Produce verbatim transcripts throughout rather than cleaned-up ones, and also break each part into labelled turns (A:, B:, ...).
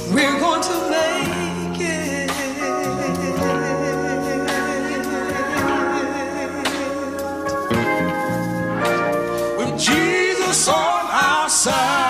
A: We're going to make it. With Jesus on our side.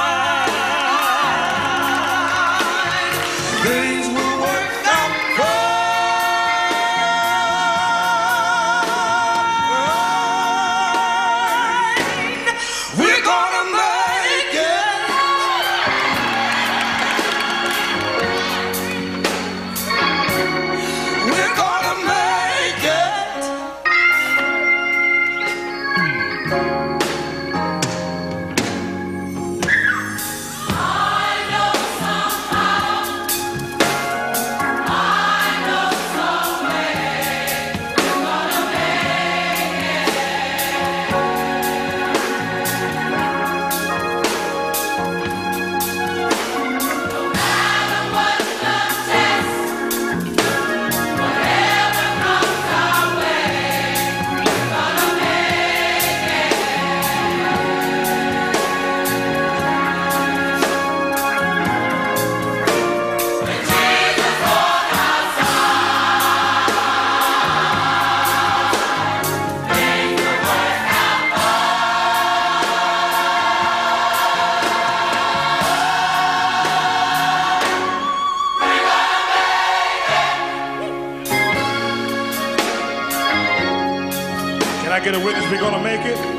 B: Can I get a witness? We're gonna make it.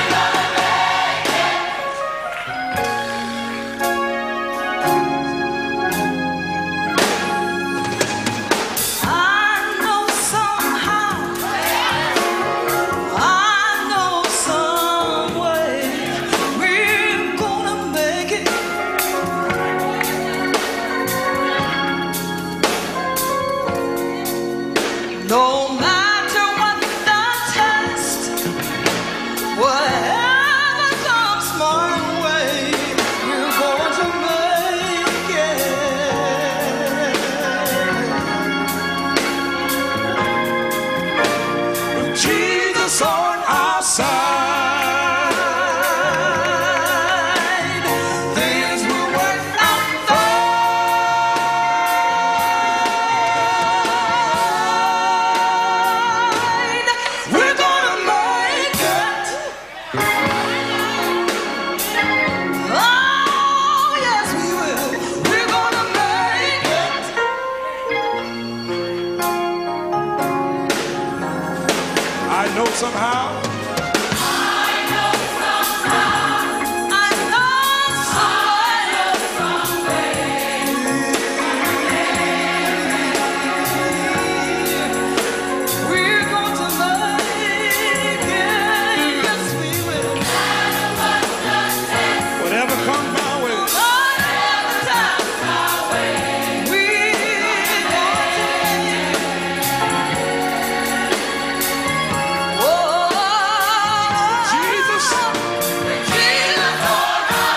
A: No matter what the test, whatever comes my way, we're going to make it. With Jesus on our side, things will work out fine. We're gonna make it. Oh, yes, we will. We're gonna make it.
B: I know somehow.
A: We're going to make it. Yes, we will.
B: Whatever comes my way.
A: Whatever comes our way, we're going to make it. Oh,
B: Jesus.
A: Jesus on our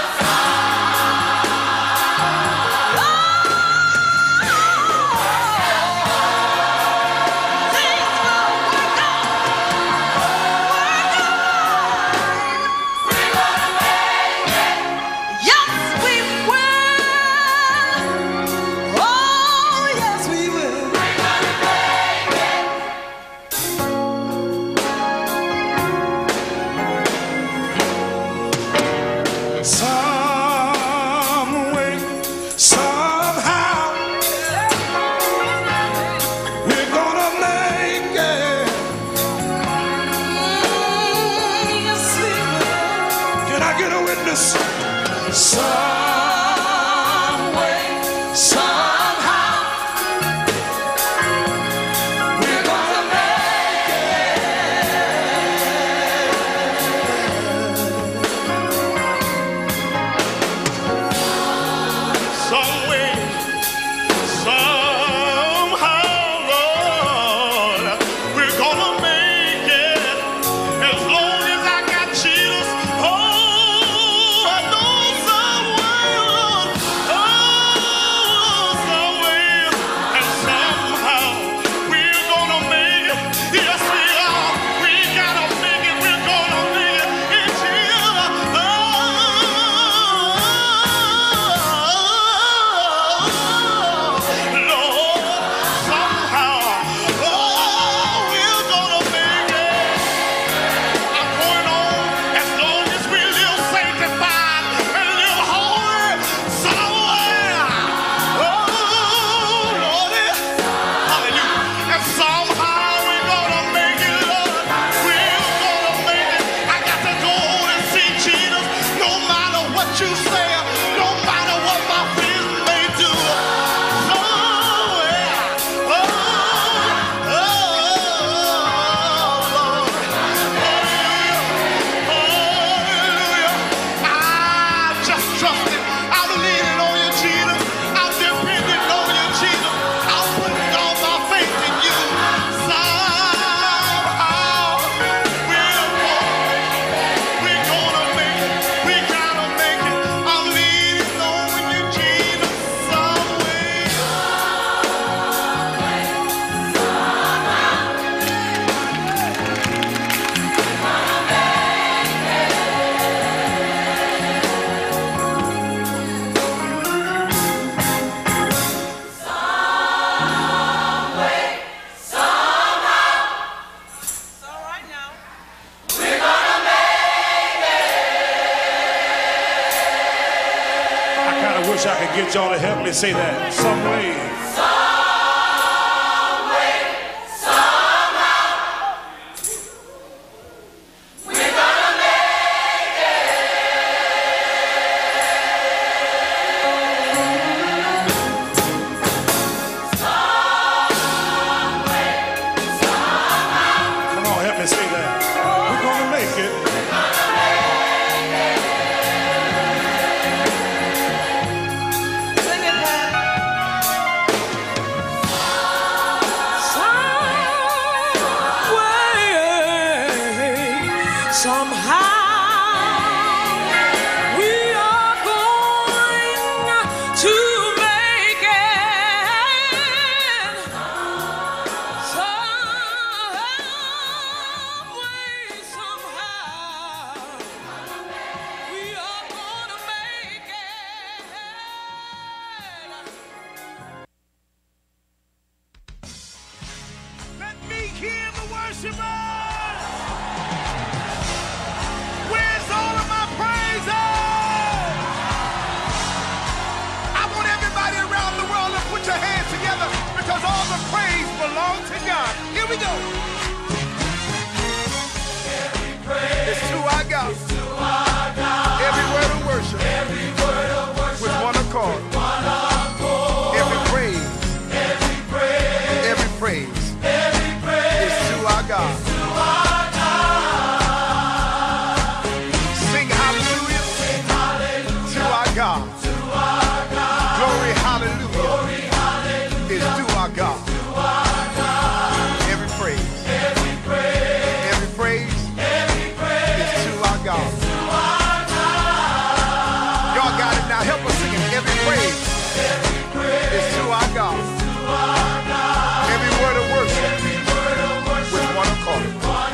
A: yes, we will. Oh, yes, we will.
B: Some way, somehow, we're gonna make it.
A: Mm, yes, we will.
B: Can I get a witness? Some way, somehow, we're gonna make it. Some way, somehow, Lord, we're gonna make it. As long as I got Jesus, oh, I know some way, Lord, oh, some way, and somehow we're gonna make it. Yes, we are. We gotta make it. We're gonna make it in Jesus. Oh, I wish I could get y'all to help me say that. Some way. Say that. We're gonna make it.
A: Sing it, Pat. Some way, somehow, we are going to make it. Some way, somehow, we are gonna make it.
B: Let me hear the worshipers. Where's all of my praises? I want everybody around the world to put your hands together because all the praise belongs to God. Here we go. It's to our God. Every word of worship. With one accord. Every praise. Every praise. Is to our God. Sing hallelujah. To our God. Glory hallelujah. Is to our God. Every praise. Every praise. Is to our God. Y'all got it now. Help us sing it. Every praise is to our God. Every word of worship with one accord.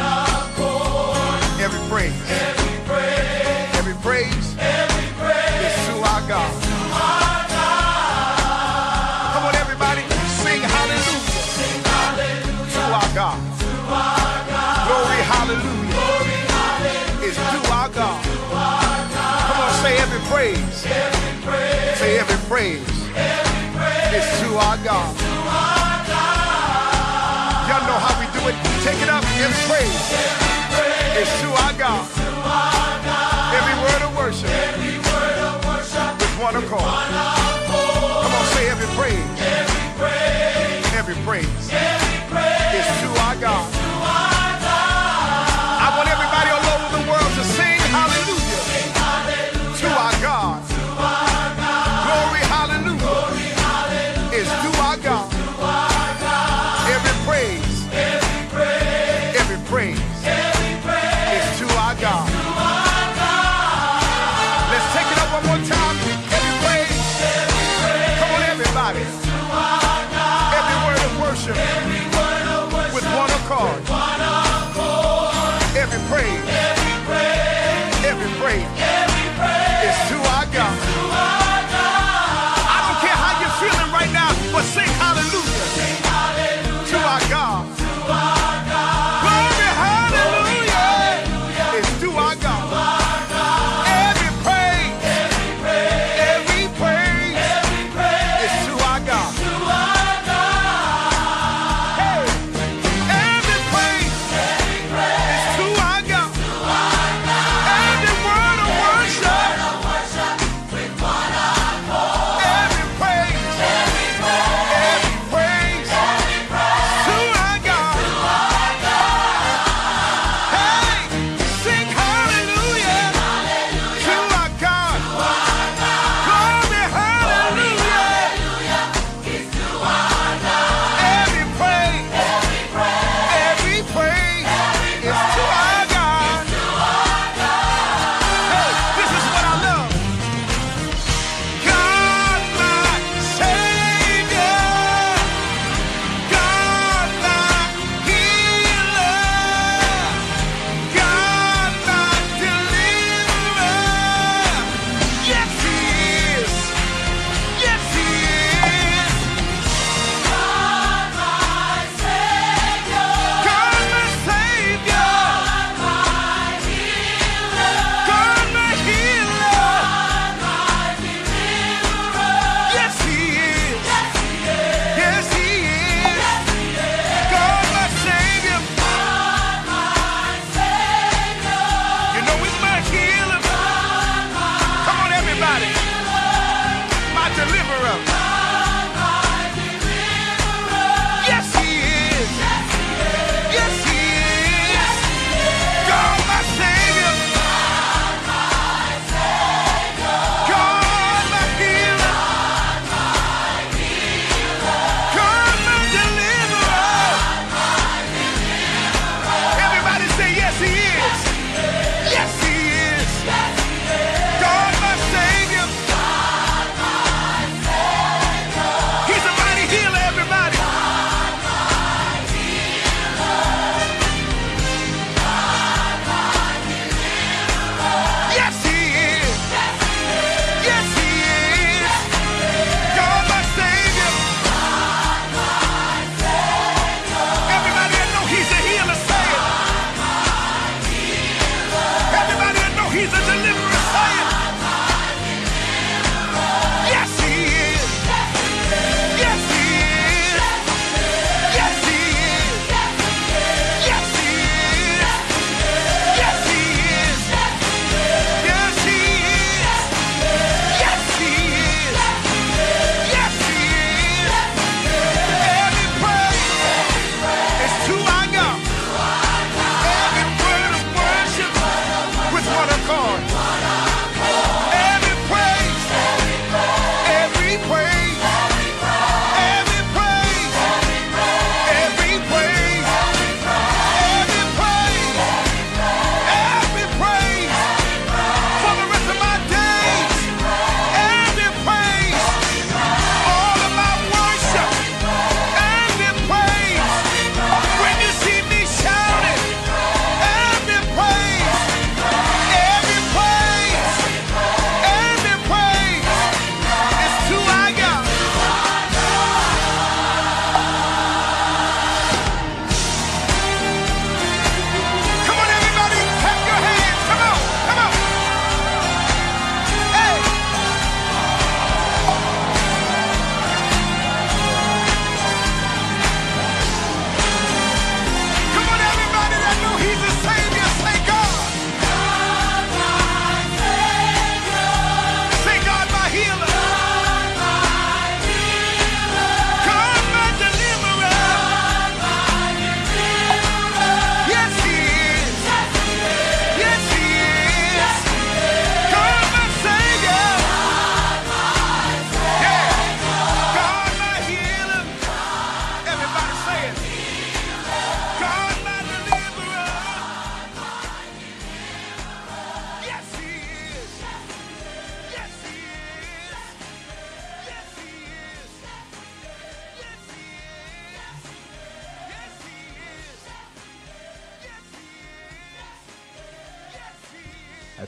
B: Every praise. Every praise is to our God. Come on, everybody. Sing hallelujah to our God. Glory hallelujah is to our God. Come on, say every praise. Say every praise is to our God. Y'all know how we do it. Take it up. Every praise is to our God. Every word of worship with one accord. Come on, say every praise. Every praise is to our God. I want everybody all over the world to sing hallelujah to our God. Glory hallelujah is to our God. Every praise, every praise is to our God. Let's take it up one more time. Every praise. Come on, everybody. Every word of worship.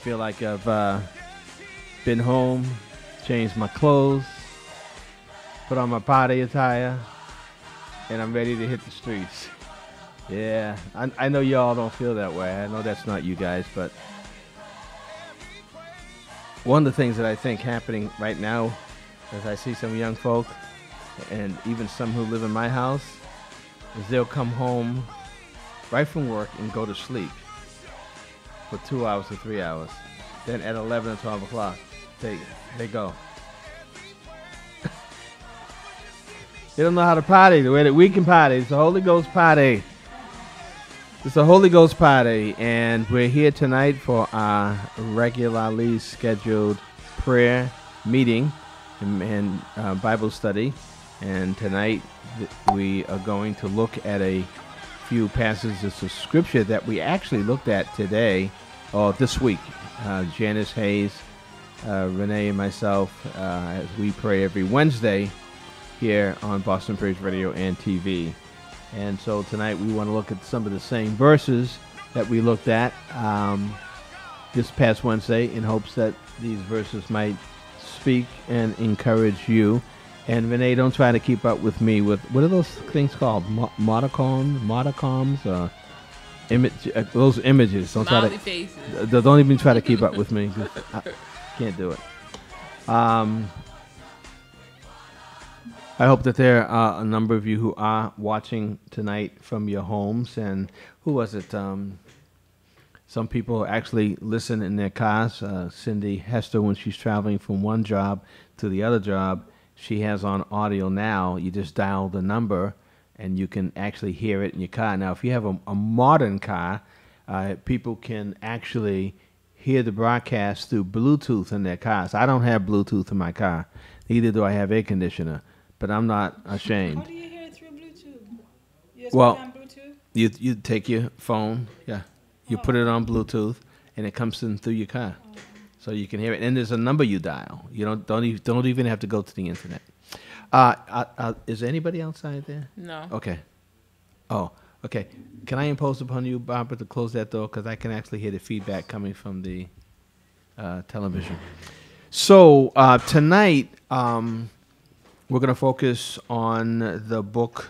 C: feel like I've uh, been home, changed my clothes, put on my party attire, and I'm ready to hit the streets. Yeah, I, I know y'all don't feel that way. I know that's not you guys, but one of the things that I think happening right now, as I see some young folk, and even some who live in my house, is they'll come home right from work and go to sleep for two hours or three hours. Then at eleven or twelve o'clock, they they go. They don't know how to party the way that we can party. It's a Holy Ghost party. It's a Holy Ghost party, and we're here tonight for our regularly scheduled prayer meeting and, and uh, Bible study. And tonight th- we are going to look at a few passages of Scripture that we actually looked at today, or this week. Uh, Janice Hayes, uh, Renee, and myself, uh, as we pray every Wednesday here on Boston Praise Radio and T V. And so tonight we want to look at some of the same verses that we looked at um, this past Wednesday in hopes that these verses might speak and encourage you. And Renee, don't try to keep up with me with, what are those things called? Mo- Modicons? Modicons? Uh, image, uh, those images. Don't
D: Smiley
C: try to,
D: faces.
C: uh, don't even try to keep up with me. I can't do it. Um, I hope that there are a number of you who are watching tonight from your homes. And who was it? Um, some people actually listen in their cars. Uh, Cindy Hester, when she's traveling from one job to the other job, she has on audio now. You just dial the number, and you can actually hear it in your car. Now, if you have a, a modern car, uh, people can actually hear the broadcast through Bluetooth in their cars. I don't have Bluetooth in my car. Neither do I have air conditioner. But I'm not ashamed.
A: How do you hear it through Bluetooth? You just
C: Well,
A: put it on Bluetooth?
C: You you take your phone, yeah, you put it on Bluetooth, and it comes in through your car, so you can hear it. And there's a number you dial. You don't don't even, don't even have to go to the internet. Uh, uh, uh, is anybody outside there?
D: No.
C: Okay. Oh, okay. Can I impose upon you, Barbara, to close that door, because I can actually hear the feedback coming from the uh, television. So uh, tonight. Um, We're going to focus on the book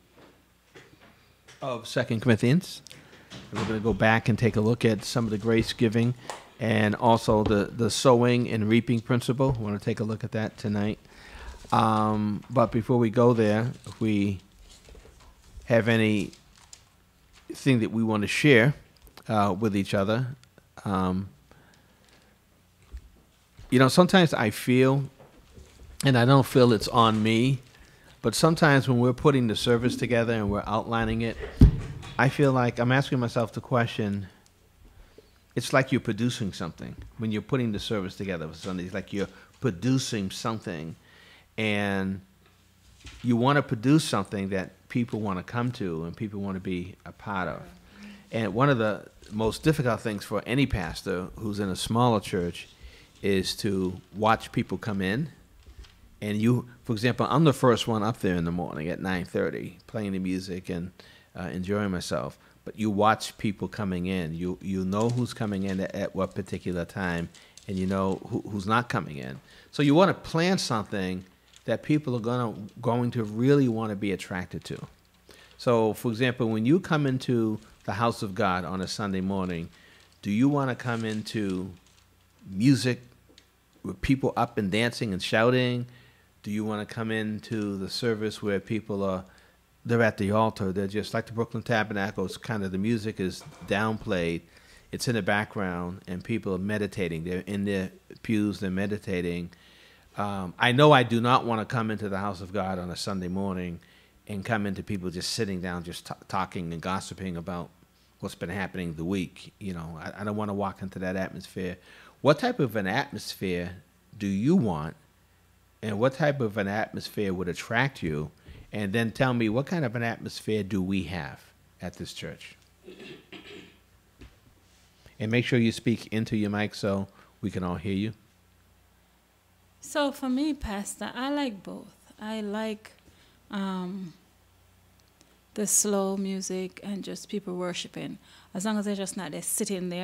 C: of Second Corinthians. And we're going to go back and take a look at some of the grace giving and also the, the sowing and reaping principle. We want to take a look at that tonight. Um, but before we go there, if we have anything that we want to share uh, with each other, um, you know, sometimes I feel, and I don't feel it's on me, but sometimes when we're putting the service together and we're outlining it, I feel like I'm asking myself the question, it's like you're producing something. When you're putting the service together for Sunday, it's like you're producing something, and you want to produce something that people want to come to and people want to be a part of. And one of the most difficult things for any pastor who's in a smaller church is to watch people come in. And you, for example, I'm the first one up there in the morning at nine thirty, playing the music and uh, enjoying myself. But you watch people coming in. You you know who's coming in at, at what particular time, and you know who, who's not coming in. So you want to plan something that people are gonna going to really want to be attracted to. So, for example, when you come into the house of God on a Sunday morning, do you want to come into music with people up and dancing and shouting? Do you want to come into the service where people are, they're at the altar, they're just like the Brooklyn Tabernacle, it's kind of the music is downplayed, it's in the background, and people are meditating. They're in their pews, they're meditating. Um, I know I do not want to come into the house of God on a Sunday morning and come into people just sitting down, just t- talking and gossiping about what's been happening the week. You know, I, I don't want to walk into that atmosphere. What type of an atmosphere do you want? And what type of an atmosphere would attract you? And then tell me, what kind of an atmosphere do we have at this church? And make sure you speak into your mic so we can all hear you.
A: So for me, Pastor, I like both. I like um, the slow music and just people worshiping. As long as they're just not there sitting there,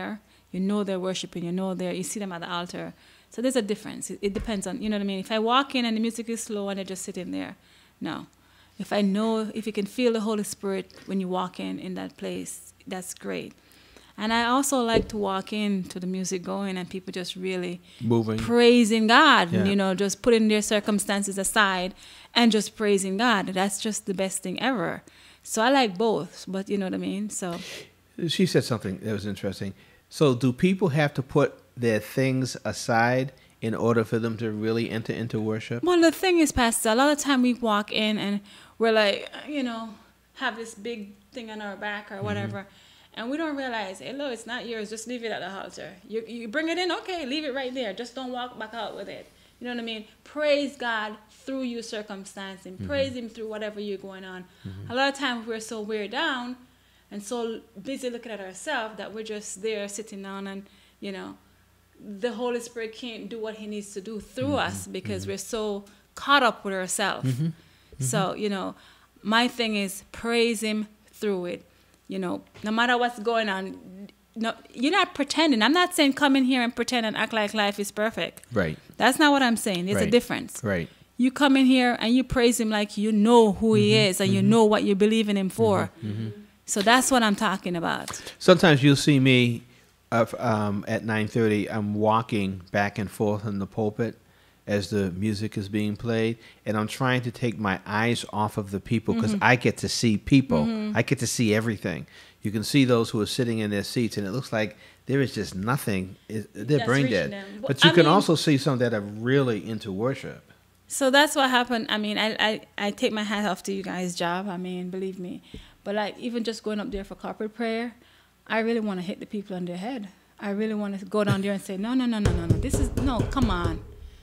D: You know they're worshiping. You know they're, you see them at the altar. So there's a difference. It, it depends on, you know what I mean? If I walk in and the music is slow and they're just sitting there, no. If I know, if you can feel the Holy Spirit when you walk in in that place, that's great. And I also like to walk in to the music going and people just really
C: Moving.
D: praising God,
C: Yeah.
D: you know, just putting their circumstances aside and just praising God. That's just the best thing ever. So I like both, but you know what I mean? So
C: She said something that was interesting. So do people have to put their things aside in order for them to really enter into worship?
D: well, the thing is, Pastor, a lot of time we walk in and we're like, you know, have this big thing on our back or whatever. And we don't realize, hey, look, it's not yours. Just leave it at the altar. You, you bring it in, okay, leave it right there. Just don't walk back out with it. You know what I mean? Praise God through your circumstance and praise Him through whatever you're going on. A lot of times we're so weighed down and so busy looking at ourselves that we're just there sitting down and, you know, the Holy Spirit can't do what He needs to do through us because we're so caught up with ourselves. So, you know, my thing is praise Him through it. You know, no matter what's going on, no, you're not pretending. I'm not saying come in here and pretend and act like life is perfect.
C: Right.
D: That's not what I'm saying. There's a
C: Right.
D: difference.
C: Right.
D: You come in here and you praise Him like you know who He is and you know what you believe in Him for. So that's what I'm talking about.
C: Sometimes you'll see me uh, um, at nine thirty. I'm walking back and forth in the pulpit as the music is being played, and I'm trying to take my eyes off of the people because I get to see people. I get to see everything. You can see those who are sitting in their seats, and it looks like there is just nothing. It- They're
D: That's
C: brain
D: reaching
C: dead.
D: them.
C: But
D: I
C: you can
D: mean-
C: also see some that are really into worship.
D: So that's what happened. I mean, I, I, I take my hat off to you guys' job. I mean, believe me. But like even just going up there for corporate prayer, I really want to hit the people on their head. I really want to go down there and say, no, no, no, no, no, no. This is, no, come on.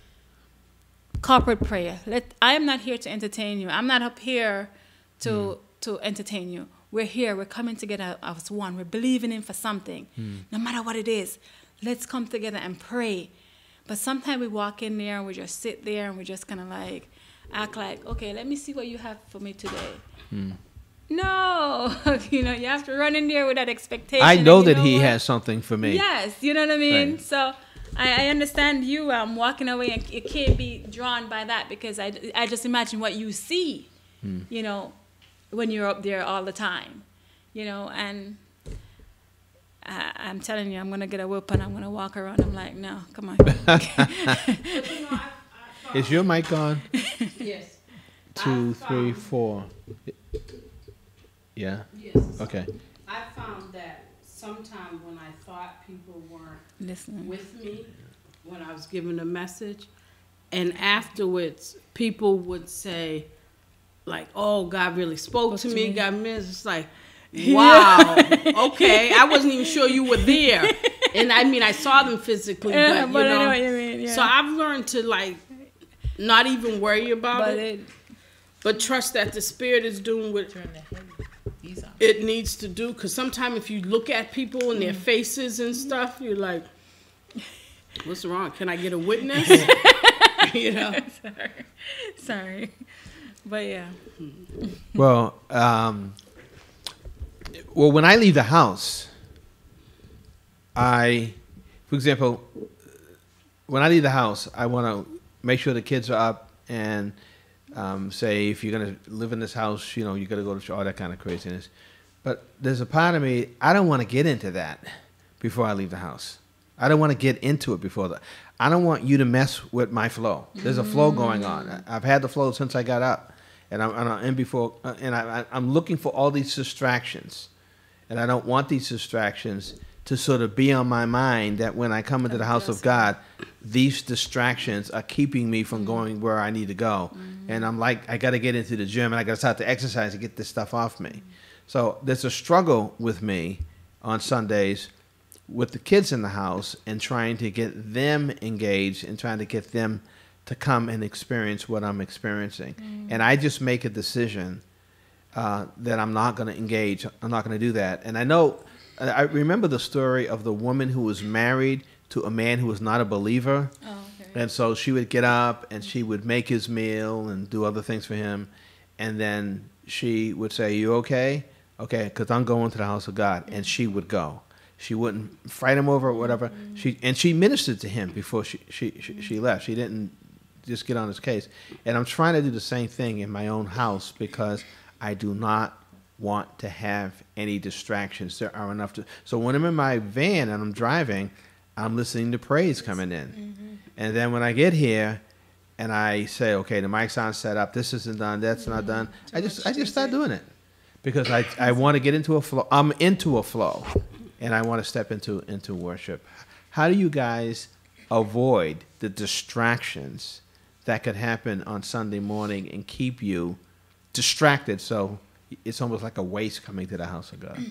D: Corporate prayer. Let I am not here to entertain you. I'm not up here to
C: Mm.
D: to entertain you. We're here. We're coming together as one. We're believing in for something,
C: Mm.
D: no matter what it is. Let's come together and pray. But sometimes we walk in there and we just sit there and we just kind of like act like, okay, let me see what you have for me today.
C: Mm.
D: No, you know, you have to run in there with that expectation.
C: I
D: and
C: know
D: you
C: that He
D: what?
C: has something for me.
D: Yes, you know what I mean?
C: Right.
D: So I, I understand you um, walking away and you can't be drawn by that because I, I just imagine what you see,
C: Hmm.
D: you know, when you're up there all the time, you know, and I, I'm telling you, I'm going to get a whip and I'm going to walk around. I'm like, no, come on.
C: Is your mic on?
E: Yes.
C: Two,
E: I
C: three,
E: found-
C: four. Yeah?
E: Yes.
C: Okay.
E: I found that sometime when I thought people weren't
D: Listen.
E: with me when I was giving a message, and afterwards people would say, like, "Oh, God really spoke,
D: Spoke
E: to
D: to
E: me."
D: me.
E: God, man, it's like, wow, okay, I wasn't even sure you were there, and I mean, I saw them physically,
D: Yeah,
E: but,
D: but
E: you
D: I
E: know,
D: know what you mean, yeah.
E: So I've learned to like not even worry about
D: But
E: it,
D: it,
E: but trust that the Spirit is doing what it needs to do. Because sometimes if you look at people and their faces and stuff, you're like, what's wrong? Can I get a witness? You know?
D: sorry. Sorry. But yeah.
C: Well, um, well, when I leave the house, I, for example, when I leave the house, I want to make sure the kids are up and um, say, if you're going to live in this house, you know, you got to go to church, all that kind of craziness. But there's a part of me, I don't want to get into that before I leave the house. I don't want to get into it before that. I don't want you to mess with my flow. There's a flow going on. I- I've had the flow since I got up, and I'm, and I'm in before, uh, and I, I- I'm looking for all these distractions, and I don't want these distractions to sort of be on my mind. That when I come into the house of God, these distractions are keeping me from going where I need to go, and I'm like, I got to get into the gym, and I got to start to exercise to get this stuff off me. So there's a struggle with me on Sundays with the kids in the house and trying to get them engaged and trying to get them to come and experience what I'm experiencing.
D: Mm.
C: And I just make a decision uh, that I'm not going to engage. I'm not going to do that. And I know, I remember the story of the woman who was married to a man who was not a believer.
D: Oh, okay.
C: And so she would get up and she would make his meal and do other things for him. And then she would say, "You okay?" "Okay, because I'm going to the house of God." And she would go. She wouldn't fight him over or whatever. She and she ministered to him before she she, she she left. She didn't just get on his case. And I'm trying to do the same thing in my own house because I do not want to have any distractions. There are enough to. So when I'm in my van and I'm driving, I'm listening to praise coming in. Mm-hmm. And then when I get here and I say, okay, the mic's on set up, this isn't done, that's mm-hmm. not done, Too I just I just start doing it. Because I I want to get into a flow. I'm into a flow. And I want to step into into worship. How do you guys avoid the distractions that could happen on Sunday morning and keep you distracted so it's almost like a waste coming to the house of God?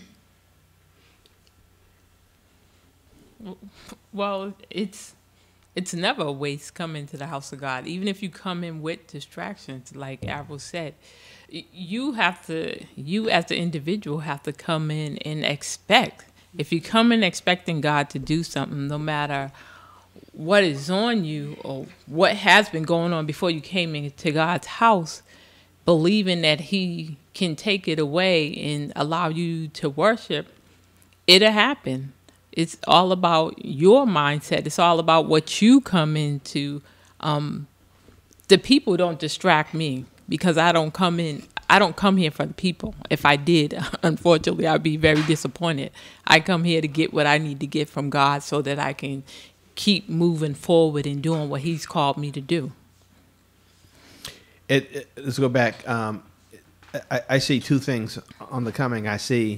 F: Well, it's it's never a waste coming to the house of God. Even if you come in with distractions, like Arrow said, you have to, you as the individual have to come in and expect. If you come in expecting God to do something, no matter what is on you or what has been going on before you came into God's house, believing that he can take it away and allow you to worship, it'll happen. It's all about your mindset. It's all about what you come into. Um, the people don't distract me because I don't come in. I don't come here for the people. If I did, unfortunately, I'd be very disappointed. I come here to get what I need to get from God so that I can keep moving forward and doing what he's called me to do.
C: It, it, let's go back. Um, I, I see two things on the coming. I see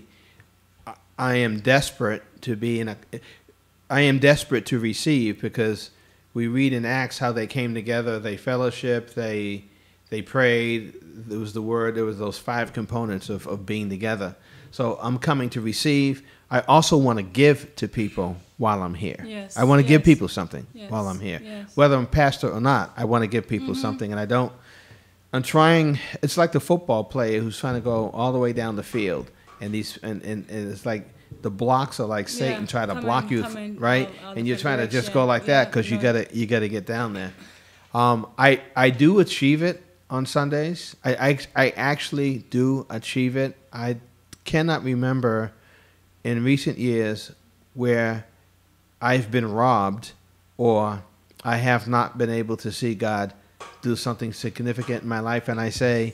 C: I am desperate to be in a, I am desperate to receive because we read in Acts how they came together, they fellowship, they they prayed. There was the word, there was those five components of, of being together. So I'm coming to receive. I also want to give to people while I'm here.
D: Yes,
C: I want to
D: yes.
C: give people something
D: Yes,
C: while I'm here.
D: yes.
C: Whether I'm pastor or not, I want to give people
D: Mm-hmm.
C: something. And I don't, I'm trying, it's like the football player who's trying to go all the way down the field. And these, and, and, and it's like the blocks are like Satan
D: Yeah,
C: trying to
D: coming-
C: block you,
D: coming
C: right?
D: all- all
C: and you're
D: different
C: trying to just
D: direction.
C: go like that
D: Yeah,
C: because you
D: no.
C: gotta, you gotta get down there. Um, I, I do achieve it on Sundays. I, I, I actually do achieve it. I cannot remember in recent years where I've been robbed or I have not been able to see God do something significant in my life. And I say,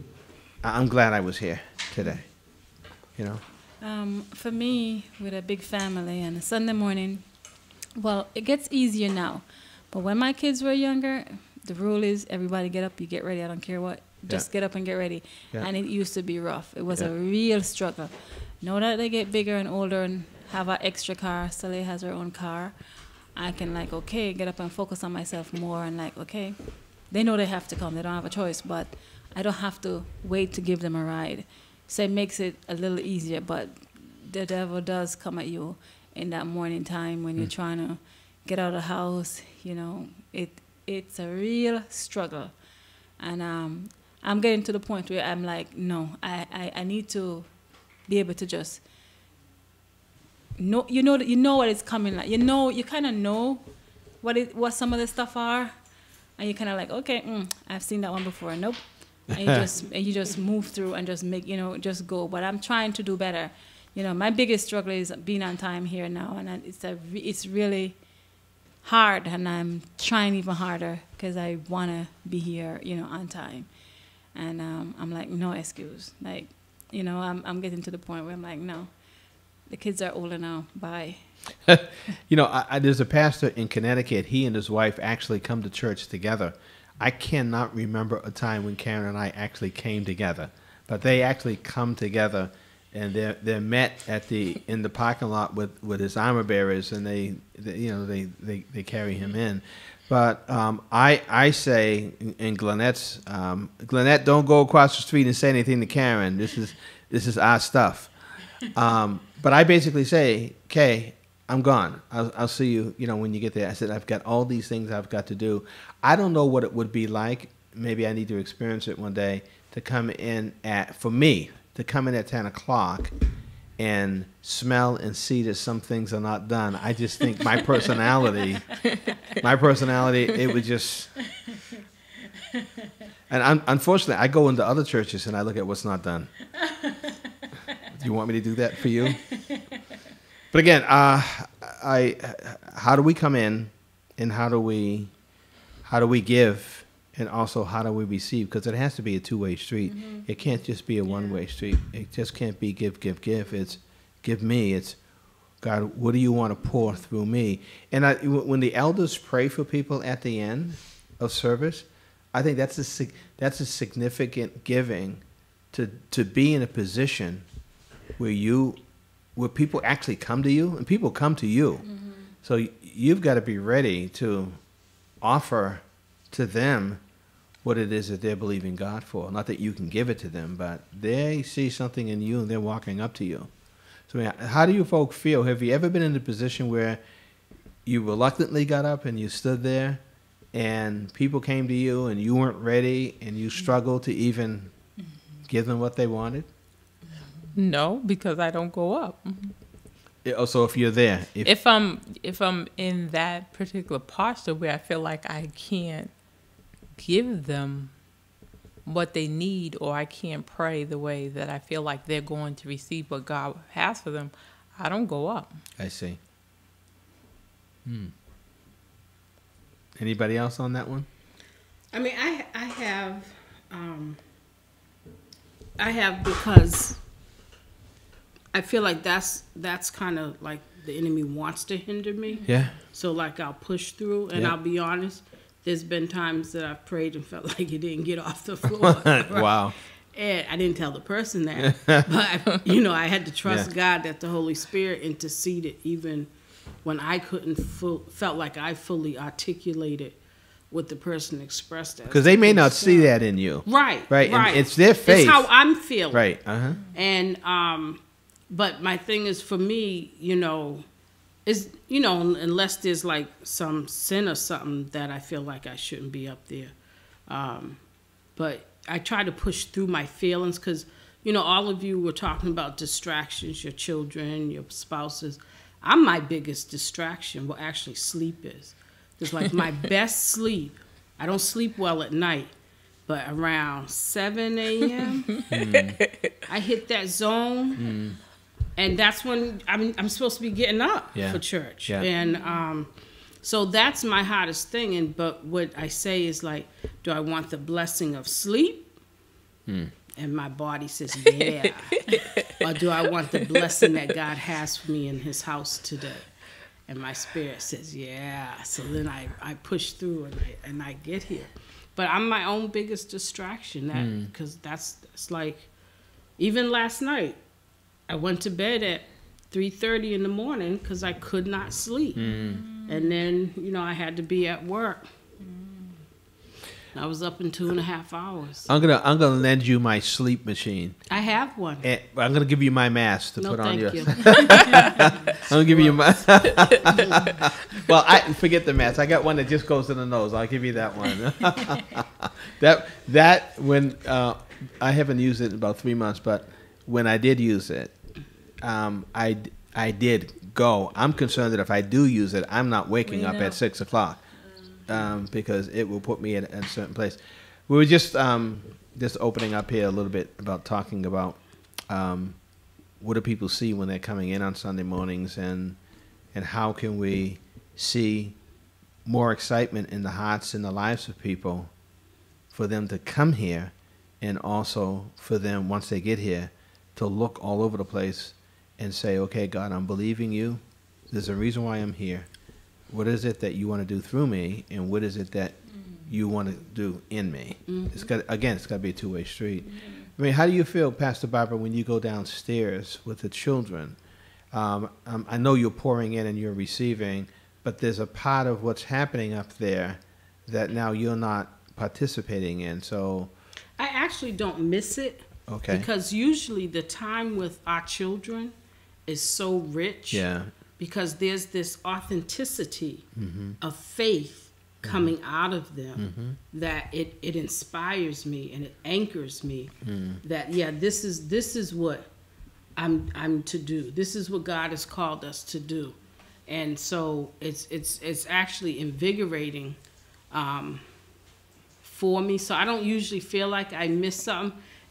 C: I'm glad I was here today. You know?
D: Um, for me, with a big family and a Sunday morning, well, it gets easier now. But when my kids were younger, the rule is everybody get up, you get ready. I don't care what. Just
C: Yeah.
D: get up and get ready.
C: Yeah.
D: And it used to be rough. It was
C: Yeah.
D: a real struggle. Now that they get bigger and older and have an extra car, Sally has her own car, I can like, okay, get up and focus on myself more and like, okay, they know they have to come. They don't have a choice, but I don't have to wait to give them a ride. So it makes it a little easier, but the devil does come at you in that morning time when you're trying to get out of the house. You know, it it's a real struggle. And um, I'm getting to the point where I'm like, no, I, I, I need to be able to just know, you know, you know what is coming. Like, you know, you kind of know what it, what some of the stuff are. And you're kind of like, okay, mm, I've seen that one before. Nope. And you just and you just move through and just make, you know, just go. But I'm trying to do better. You know, my biggest struggle is being on time here now, and it's a re- it's really hard, and I'm trying even harder because I want to be here, you know, on time. And um, I'm like, no excuse. Like, you know, I'm I'm getting to the point where I'm like, no, the kids are older now. Bye.
C: You know, I, I, there's a pastor in Connecticut. He and his wife actually come to church together. I cannot remember a time when Karen and I actually came together, but they actually come together, and they're they're met at the in the parking lot with, with his armor bearers, and they, they you know they, they, they carry him in. But um, I I say in, in Glennette's um, Glennette, don't go across the street and say anything to Karen. This is this is our stuff. Um, but I basically say, Kay, I'm gone. I'll, I'll see you, you know, when you get there. I said, I've got all these things I've got to do. I don't know what it would be like. Maybe I need to experience it one day to come in at, for me, to come in at ten o'clock and smell and see that some things are not done. I just think my personality, my personality, it would just, and un, unfortunately, I go into other churches and I look at what's not done. Do you want me to do that for you? But again, uh, I, how do we come in, and how do we, how do we give, and also how do we receive? Because it has to be a two-way street.
D: Mm-hmm.
C: It can't just be a one-way street. It just can't be give, give, give. It's give me. It's God. What do you want to pour through me? And I, when the elders pray for people at the end of service, I think that's a sig- that's a significant giving, to to be in a position where you. Where people actually come to you, and people come to you. Mm-hmm. So y- you've got to be ready to offer to them what it is that they're believing God for. Not that you can give it to them, but they see something in you and they're walking up to you. So I mean, how do you folk feel? Have you ever been in a position where you reluctantly got up and you stood there and people came to you and you weren't ready and you struggled to even give them what they wanted?
F: No, because I don't go up.
C: Yeah, so if you're there, if,
F: If I'm if I'm in that particular posture where I feel like I can't give them what they need, or I can't pray the way that I feel like they're going to receive what God has for them, I don't go up.
C: I see. Hmm. Anybody else on that one?
E: I mean, I I have, um, I have because I feel like that's that's kind of like the enemy wants to hinder me.
C: Yeah.
E: So like I'll push through, and
C: Yeah.
E: I'll be honest. There's been times that I've prayed and felt like it didn't get off the floor. right?
C: Wow.
E: And I didn't tell the person that, but you know, I had to trust
C: Yeah.
E: God that the Holy Spirit interceded even when I couldn't full, felt like I fully articulated what the person expressed. as
C: Because they may not see
E: concern.
C: that in you.
E: Right,
C: Right, and
E: right.
C: it's their faith.
E: It's how I'm feeling.
C: Right. Uh huh.
E: And um, but my thing is, for me, you know, is you know, unless there's like some sin or something that I feel like I shouldn't be up there. Um, but I try to push through my feelings because, you know, all of you were talking about distractions, your children, your spouses. I'm my biggest distraction. Well, actually, sleep is. It's like my best sleep. I don't sleep well at night, but around seven a.m.,
C: Mm.
E: I hit that zone.
C: Mm.
E: And that's when I'm I'm supposed to be getting up
C: Yeah.
E: for church.
C: Yeah.
E: And um, so that's my hottest thing. And but what I say is like, do I want the blessing of sleep?
C: Mm.
E: And my body says, yeah. Or do I want the blessing that God has for me in his house today? And my spirit says, yeah. So then I, I push through and I, and I get here. But I'm my own biggest distraction. That because that's, that's like, even last night, I went to bed at three thirty in the morning because I could not sleep.
C: Mm.
E: And then, you know, I had to be at work. I was up in two and a half hours.
C: I'm gonna I'm gonna lend you my sleep machine.
E: I have one.
C: And I'm gonna give you my mask to
E: No,
C: put on
E: thank
C: your.
E: you.
C: I'm gonna give you my. Well, I forget the mask. I got one that just goes to the nose. I'll give you that one. that that when uh, I haven't used it in about three months, but when I did use it, um, I I did go. I'm concerned that if I do use it, I'm not waking
D: We
C: up
D: know.
C: at six o'clock. Um, because it will put me at a certain place. We were just um, just opening up here a little bit about talking about um, what do people see when they're coming in on Sunday mornings, and and how can we see more excitement in the hearts and the lives of people for them to come here, and also for them once they get here to look all over the place and say, okay, God, I'm believing you. There's a reason why I'm here. What is it that you want to do through me, and what is it that you want to do in me?
E: Mm-hmm.
C: It's got again, it's got to be a two-way street. I mean, how do you feel, Pastor Barbara, when you go downstairs with the children? Um, um, I know you're pouring in and you're receiving, but there's a part of what's happening up there that now you're not participating in. So,
E: I actually don't miss it.
C: okay,
E: Because usually the time with our children is so rich.
C: yeah,
E: Because there's this authenticity
C: mm-hmm.
E: of faith coming out of them
C: Mm-hmm.
E: that it, it inspires me and it anchors me
C: Mm.
E: that yeah this is this is what I'm I'm to do. This is what God has called us to do. And so it's it's it's actually invigorating um, for me. So I don't usually feel like I miss something,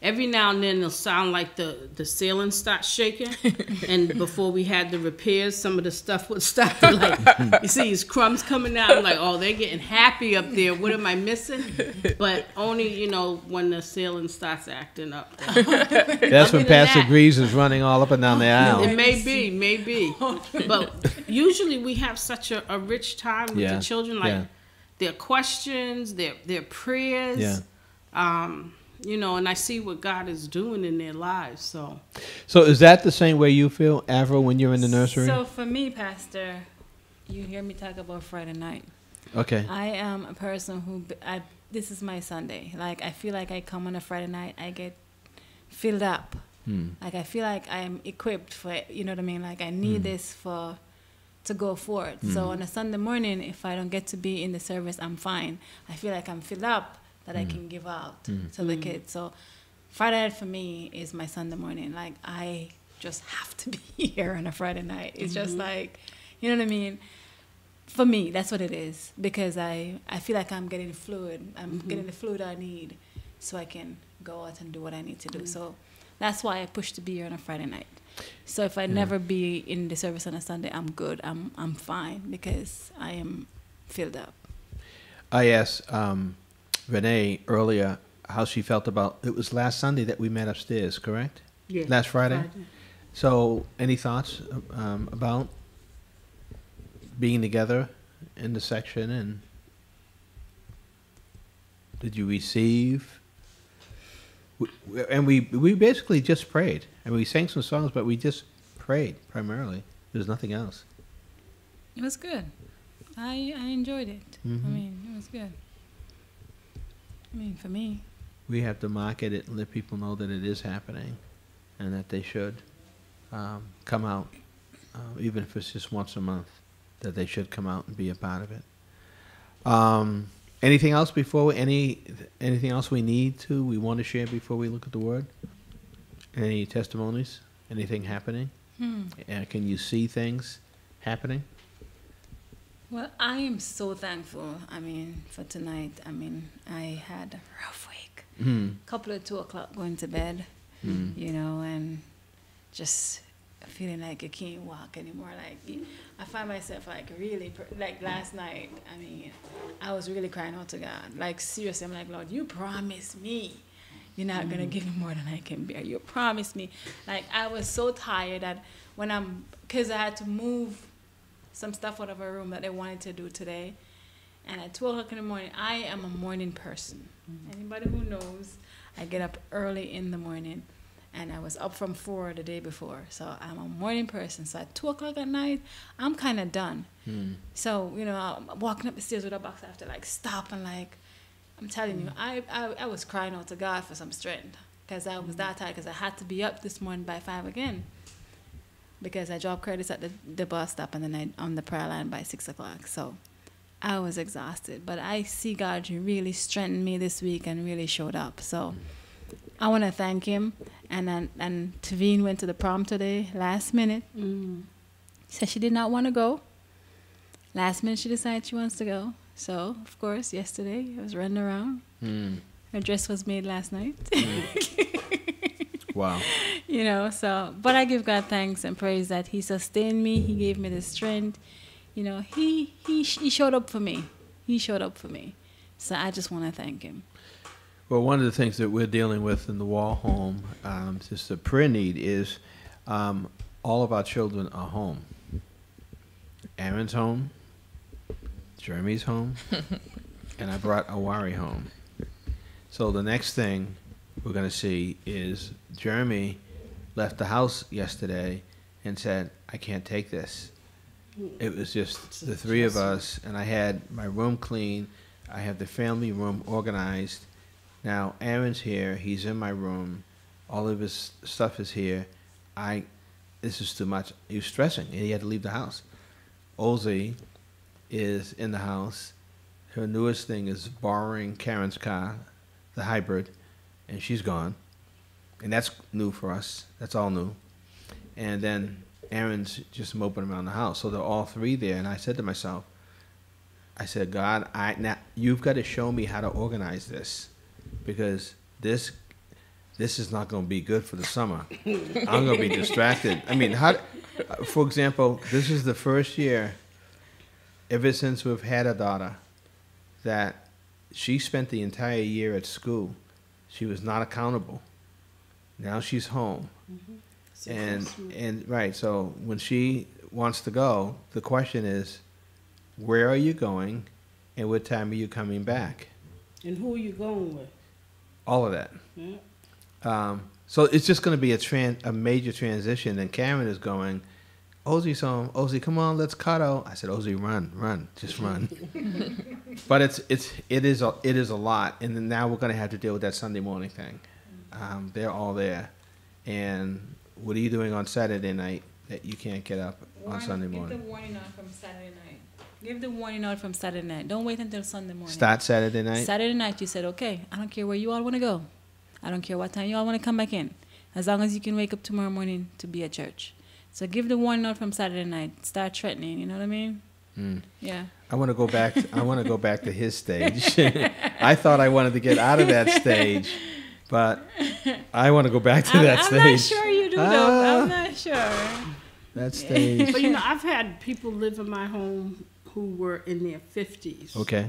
E: every now and then it'll sound like the, the ceiling starts shaking. And before we had the repairs, some of the stuff would start to like, you see these crumbs coming out. I'm like, oh, they're getting happy up there. What am I missing? But only, you know, when the ceiling starts acting up.
C: That's when
E: than
C: Pastor
E: that-
C: Greaves is running all up and down the aisle.
E: It may be, may be. But usually we have such a, a rich time with
C: Yeah,
E: the children, like
C: yeah.
E: their questions, their their prayers.
C: Yeah.
E: Um, you know, and I see what God is doing in their lives. So
C: So is that the same way you feel, Avril, when you're in the nursery?
D: So for me, Pastor, you hear me talk about Friday night.
C: Okay.
D: I am a person who b- I this is my Sunday. Like I feel like I come on a Friday night, I get filled up.
C: Hmm.
D: Like I feel like I'm equipped for it. You know what I mean? Like I need this for to go forward. So on a Sunday morning, if I don't get to be in the service, I'm fine. I feel like I'm filled up that I can give out to the kids. So Friday night for me is my Sunday morning. Like I just have to be here on a Friday night. It's just like, you know what I mean? For me, that's what it is, because I, I feel like I'm getting fluid. I'm getting the fluid I need so I can go out and do what I need to do. So that's why I push to be here on a Friday night. So if I never be in the service on a Sunday, I'm good. I'm I'm fine because I am filled up.
C: I asked um, Renee earlier how she felt about, it was last Sunday that we met upstairs, correct?
E: yeah,
C: Last Friday?
E: Friday.
C: So any thoughts um, about being together in the section, and did you receive? We- we- And we we basically just prayed, and we sang some songs, but we just prayed primarily. There's nothing else.
D: It was good. I I enjoyed it. I
C: Mhm.
D: mean, it was good. I mean, for me.
C: We have to market it and let people know that it is happening, and that they should um, come out, uh, even if it's just once a month, that they should come out and be a part of it. Um, anything else before we, any anything else we need to we want to share before we look at the word? Any testimonies? Anything happening?
D: Hmm.
C: Uh, can you see things happening?
D: Well, I am so thankful. I mean, for tonight. I mean, I had a rough week.
C: Mm.
D: Couple of two o'clock going to bed,
C: Mm.
D: you know, and just feeling like you can't walk anymore. Like you- I find myself like really pr- like last night. I mean, I was really crying out to God. Like seriously, I'm like, Lord, you promised me you're not gonna give me more than I can bear. You promised me. Like I was so tired that when I'm, cause I had to move some stuff out of a room that they wanted to do today. And at two o'clock in the morning, I am a morning person. Anybody who knows, I get up early in the morning, and I was up from four the day before. So I'm a morning person. So at two o'clock at night, I'm kind of done.
C: Mm.
D: So, you know, I'm walking up the stairs with a box, I have to like stop and like, I'm telling you, I, I, I was crying out to God for some strength, because I was that tired, because I had to be up this morning by five again. Because I dropped credits at the, the bus stop, and then I on the prayer line by six o'clock. So I was exhausted. But I see God really strengthened me this week and really showed up. So I want to thank him. And then and Tavine went to the prom today, last minute.
E: Mm.
D: Said she did not want to go. Last minute she decided she wants to go. So, of course, yesterday I was running around.
C: Mm.
D: Her dress was made last night.
C: Wow.
D: You know, so, but I give God thanks and praise that he sustained me. He gave me the strength. You know, he, he, he showed up for me. He showed up for me. So I just want to thank him.
C: Well, one of the things that we're dealing with in the Wall home, um, just a prayer need, is um, all of our children are home. Aaron's home, Jeremy's home, and I brought Awari home. So the next thing we're going to see is Jeremy left the house yesterday and said, I can't take this. It was just the three of us, and I had my room clean. I have the family room organized. Now, Aaron's here. He's in my room. All of his stuff is here. I, this is too much. He was stressing, and he had to leave the house. Ozzy is in the house. Her newest thing is borrowing Karen's car, the hybrid, and she's gone. And that's new for us. That's all new. And then Aaron's just moping around the house. So they're all three there. And I said to myself, I said, God, I now you've got to show me how to organize this, because this, this is not going to be good for the summer. I'm going to be distracted. I mean, how? For example, this is the first year, ever since we've had a daughter, that she spent the entire year at school. She was not accountable. Now she's home.
E: So
C: And
E: close.
C: and right, so when she wants to go, the question is, where are you going, and what time are you coming back?
E: And who are you going with?
C: All of that.
E: Yeah.
C: Um, so it's just going to be a tran- a major transition. And Karen is going, Ozzy's home. Ozzy, come on, let's cuddle. I said, Ozzy, run, run, just run. But it's it's it is a it is a lot, and then now we're going to have to deal with that Sunday morning thing. Um, they're all there, and what are you doing on Saturday night that you can't get up on
D: Warn-
C: Sunday
D: Give the
C: morning?
D: warning out from Saturday night. Give the warning out from Saturday night. Don't wait until Sunday morning.
C: Start Saturday night.
D: Saturday night, you said, okay, I don't care where you all want to go. I don't care what time you all want to come back in. As long as you can wake up tomorrow morning to be at church. So give the warning out from Saturday night. Start threatening, you know what I mean?
C: Mm.
D: Yeah.
C: I want to go back. I want to go back to his stage. I thought I wanted to get out of that stage, but I want to go back to
D: I'm,
C: that
D: I'm
C: stage.
D: not sure you do, though.
C: Ah.
D: I'm not sure.
C: That stage.
E: But you know, I've had people live in my home who were in their fifties.
C: Okay.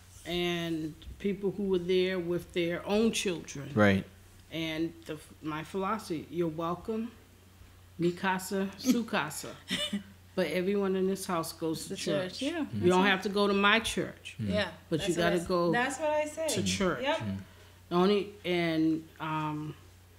E: And people who were there with their own children.
C: Right.
E: And the, my philosophy, you're welcome, mi casa, su casa. But everyone in this house goes to
D: The
E: church.
D: church, yeah.
E: You don't have to go to my church,
D: Yeah.
E: but you
D: That's what
E: got to
D: I s-
E: go
D: That's what I say.
E: to church.
D: Yep.
E: Only and um,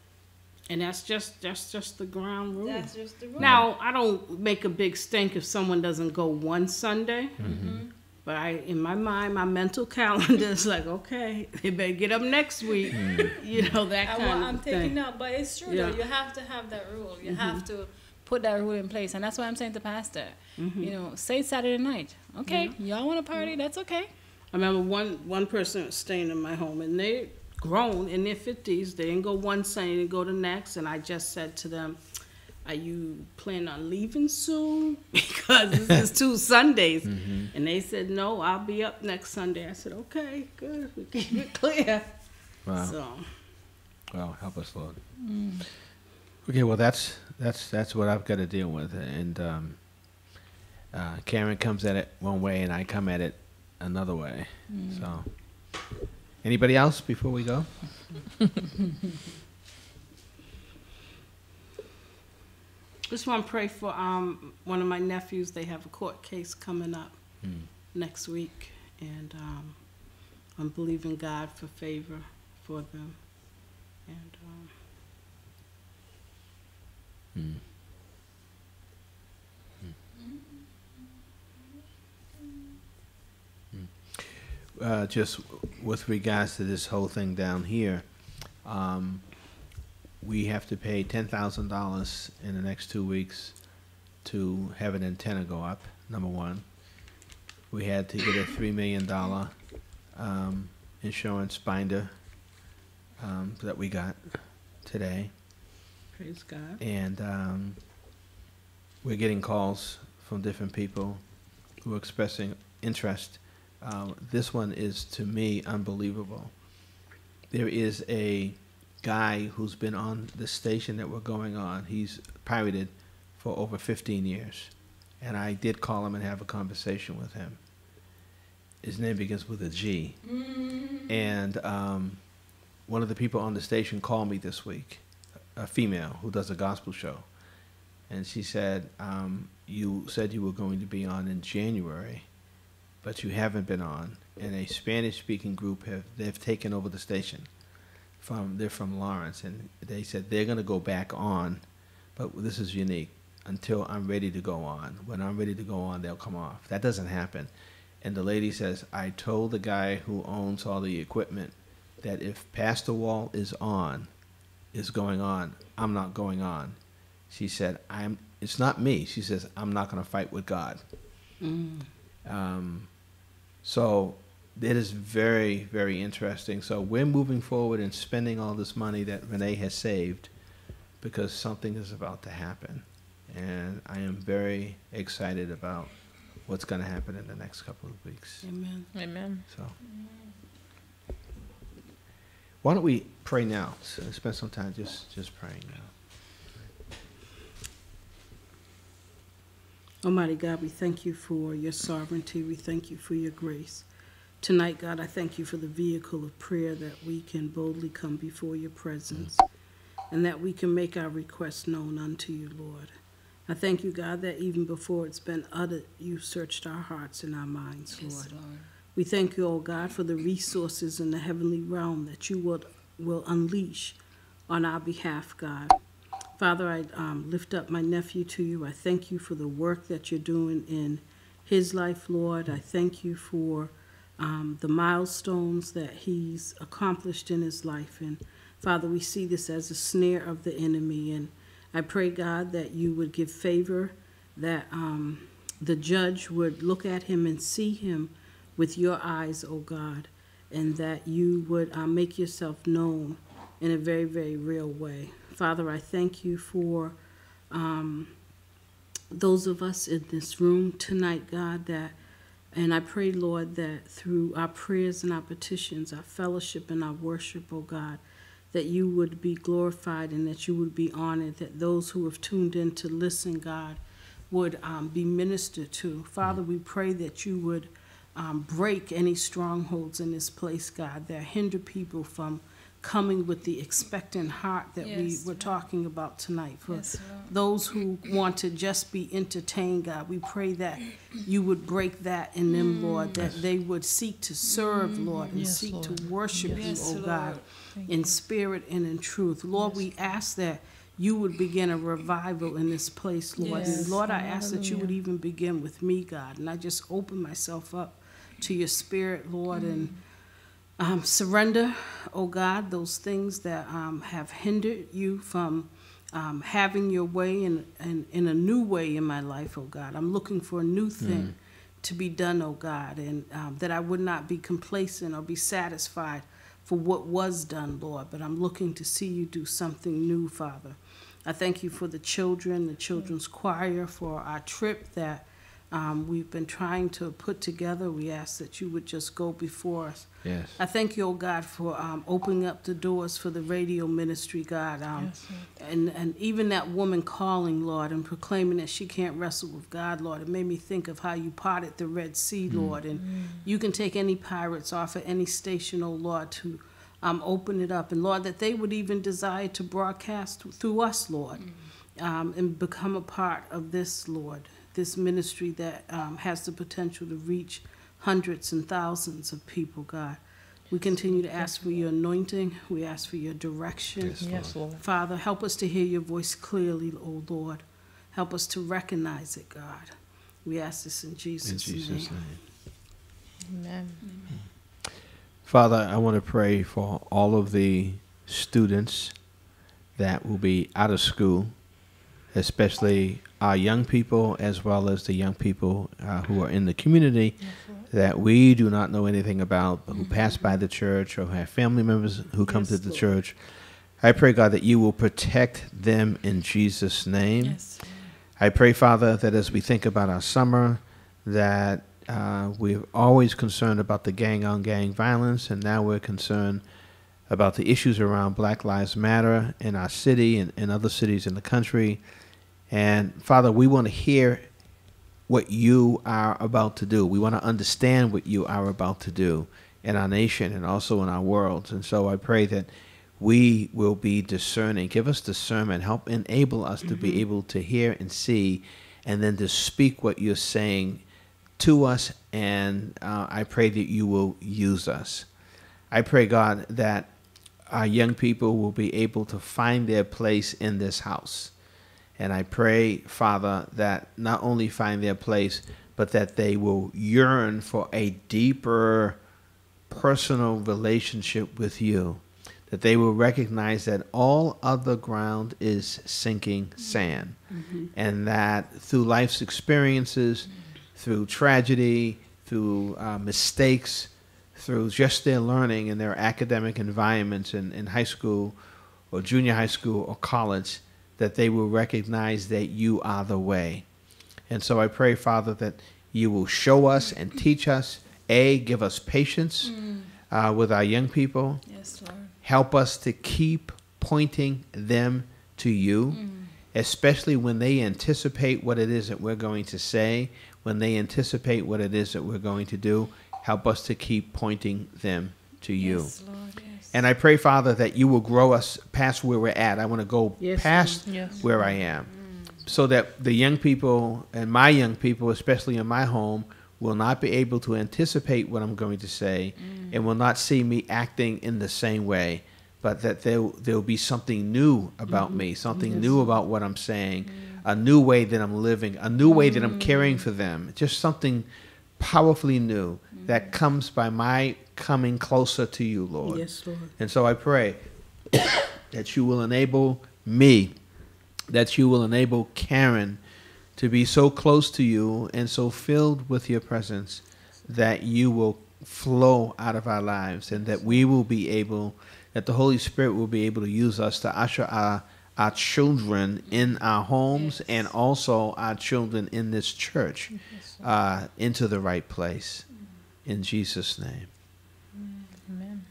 E: and that's just that's just the ground rule.
D: That's just the rule.
E: Now I don't make a big stink if someone doesn't go one Sunday.
C: Mm-hmm.
E: But I, in my mind, my mental calendar is like, okay, they better get up next week. You know, that
D: I,
E: kind
D: well,
E: of
D: I'm
E: thing.
D: taking note, but it's true
E: Yeah.
D: though. You have to have that rule. You have to put that rule in place, and that's why I'm saying to pastor, you know, say Saturday night. Okay, y'all want to party? That's okay.
E: I remember one one person was staying in my home, and they grown in their fifties. They didn't go one Sunday, they go the next. And I just said to them, "Are you planning on leaving soon? Because this is two Sundays." And they said, "No, I'll be up next Sunday." I said, "Okay, good, we keep it clear."
C: Wow.
E: So
C: Well, help us, Lord. Okay, well that's that's that's what I've got to deal with, and um, uh, Karen comes at it one way, and I come at it another way. So, anybody else before we go?
E: just want to pray for um, one of my nephews. They have a court case coming up next week, and um, I'm believing God for favor for them. And um,
C: Uh, just with regards to this whole thing down here, um, we have to pay ten thousand dollars in the next two weeks to have an antenna go up. Number one, we had to get a three million dollar um, insurance binder um, that we got today,
E: praise God.
C: and um, we're getting calls from different people who are expressing interest. Um, this one is, to me, unbelievable. There is a guy who's been on the station that we're going on. He's pirated for over fifteen years. And I did call him and have a conversation with him. His name begins with a G. And um, one of the people on the station called me this week, a female who does a gospel show. And she said, um, you said you were going to be on in January, but you haven't been on. And a Spanish-speaking group have they've taken over the station. From they're from Lawrence, and they said they're going to go back on, but this is unique. Until I'm ready to go on. When I'm ready to go on, they'll come off. That doesn't happen. And the lady says, I told the guy who owns all the equipment that if Pastor Wall is on, is going on, I'm not going on. She said, I'm. It's not me. She says, I'm not going to fight with God. Um, so it is very, very interesting. So we're moving forward and spending all this money that Renee has saved because something is about to happen. And I am very excited about what's going to happen in the next couple of weeks.
E: Amen.
F: Amen.
C: So, Why don't we pray now? So spend some time just, just praying now.
E: Almighty God, we thank you for your sovereignty. We thank you for your grace. Tonight, God, I thank you for the vehicle of prayer that we can boldly come before your presence and that we can make our requests known unto you, Lord. I thank you, God, that even before it's been uttered, you searched our hearts and our minds,
F: Yes,
E: Lord.
F: Lord.
E: We thank you, oh God, for the resources in the heavenly realm that you will, will unleash on our behalf, God. Father, I um, lift up my nephew to you. I thank you for the work that you're doing in his life, Lord. I thank you for um, the milestones that he's accomplished in his life. And Father, we see this as a snare of the enemy. And I pray, God, that you would give favor, that um, the judge would look at him and see him with your eyes, oh God, and that you would uh, make yourself known in a very, very real way. Father, I thank you for um, those of us in this room tonight, God, that, and I pray, Lord, that through our prayers and our petitions, our fellowship and our worship, oh God, that you would be glorified and that you would be honored, that those who have tuned in to listen, God, would um, be ministered to. Father, we pray that you would um, break any strongholds in this place, God, that hinder people from coming with the expectant heart that
D: Yes,
E: we were
D: Lord.
E: talking about tonight. For
D: Yes, Lord.
E: those who want to just be entertained, God, we pray that you would break that in them, Lord, that they would seek to serve, Lord, and
F: Yes,
E: seek
F: Lord.
E: to worship
D: Yes,
E: you, oh
D: Lord.
E: God,
F: Thank
E: in
F: you.
E: spirit and in truth. Lord, we ask that you would begin a revival in this place, Lord.
F: Yes.
E: And Lord, I ask that you would
F: Hallelujah.
E: even begin with me, God, and I just open myself up to your spirit, Lord, and Um, surrender, oh God, those things that um, have hindered you from um, having your way in, in, in a new way in my life, oh God. I'm looking for a new thing to be done, oh God, and um, that I would not be complacent or be satisfied for what was done, Lord, but I'm looking to see you do something new, Father. I thank you for the children, the children's choir, for our trip that um, we've been trying to put together. We ask that you would just go before us.
C: Yes.
E: I thank you, oh God, for um, opening up the doors for the radio ministry, God. Um,
F: Yes, Lord.
E: and, and even that woman calling, Lord, and proclaiming that she can't wrestle with God, Lord, it made me think of how you parted the Red Sea, Lord. And you can take any pirates off at any station, oh Lord, to um, open it up. And Lord, that they would even desire to broadcast through us, Lord, um, and become a part of this, Lord, this ministry that um, has the potential to reach hundreds and thousands of people, God. We continue to ask for your anointing. We ask for your direction.
C: Yes,
F: Yes, Lord.
E: Father, help us to hear your voice clearly, O Lord. Help us to recognize it, God. We ask this in Jesus',
C: In Jesus'
E: name.
C: name.
F: Amen.
C: Father, I want to pray for all of the students that will be out of school, especially our young people as well as the young people uh, who are in the community that we do not know anything about, but who pass by the church or have family members who come
E: Yes,
C: to the
E: Lord.
C: church. I pray, God, that you will protect them in Jesus' name.
D: Yes.
C: I pray, Father, that as we think about our summer, that uh, we're always concerned about the gang-on-gang violence, and now we're concerned about the issues around Black Lives Matter in our city and in other cities in the country. And, Father, we want to hear what you are about to do. We want to understand what you are about to do in our nation and also in our world. And so I pray that we will be discerning. Give us discernment. Help enable us to be able to hear and see and then to speak what you're saying to us. And uh, I pray that you will use us. I pray, God, that our young people will be able to find their place in this house. And I pray, Father, that not only find their place, but that they will yearn for a deeper personal relationship with you. That they will recognize that all other ground is sinking sand. Mm-hmm. And that through life's experiences, through tragedy, through uh, mistakes, through just their learning in their academic environments in, in high school or junior high school or college, that they will recognize that you are the way. And so I pray, Father, that you will show us and teach us, A, give us patience mm. uh, with our young people.
D: Yes, Lord.
C: Help us to keep pointing them to you, especially when they anticipate what it is that we're going to say, when they anticipate what it is that we're going to do. Help us to keep pointing them to you.
D: Yes, Lord, yes.
C: And I pray, Father, that you will grow us past where we're at. I want to go
E: Yes,
C: past
F: Yes.
C: where I am, so that the young people and my young people, especially in my home, will not be able to anticipate what I'm going to say and will not see me acting in the same way, but that there there'll be something new about me, something new about what I'm saying, a new way that I'm living, a new way that I'm caring for them, just something powerfully new that comes by my coming closer to you, Lord.
E: Yes, Lord.
C: And so I pray that you will enable me, that you will enable Karen to be so close to you and so filled with your presence that you will flow out of our lives, and that we will be able, that the Holy Spirit will be able to use us to usher our, our children in our homes and also our children in this church uh, into the right place. In Jesus' name.
F: Amen.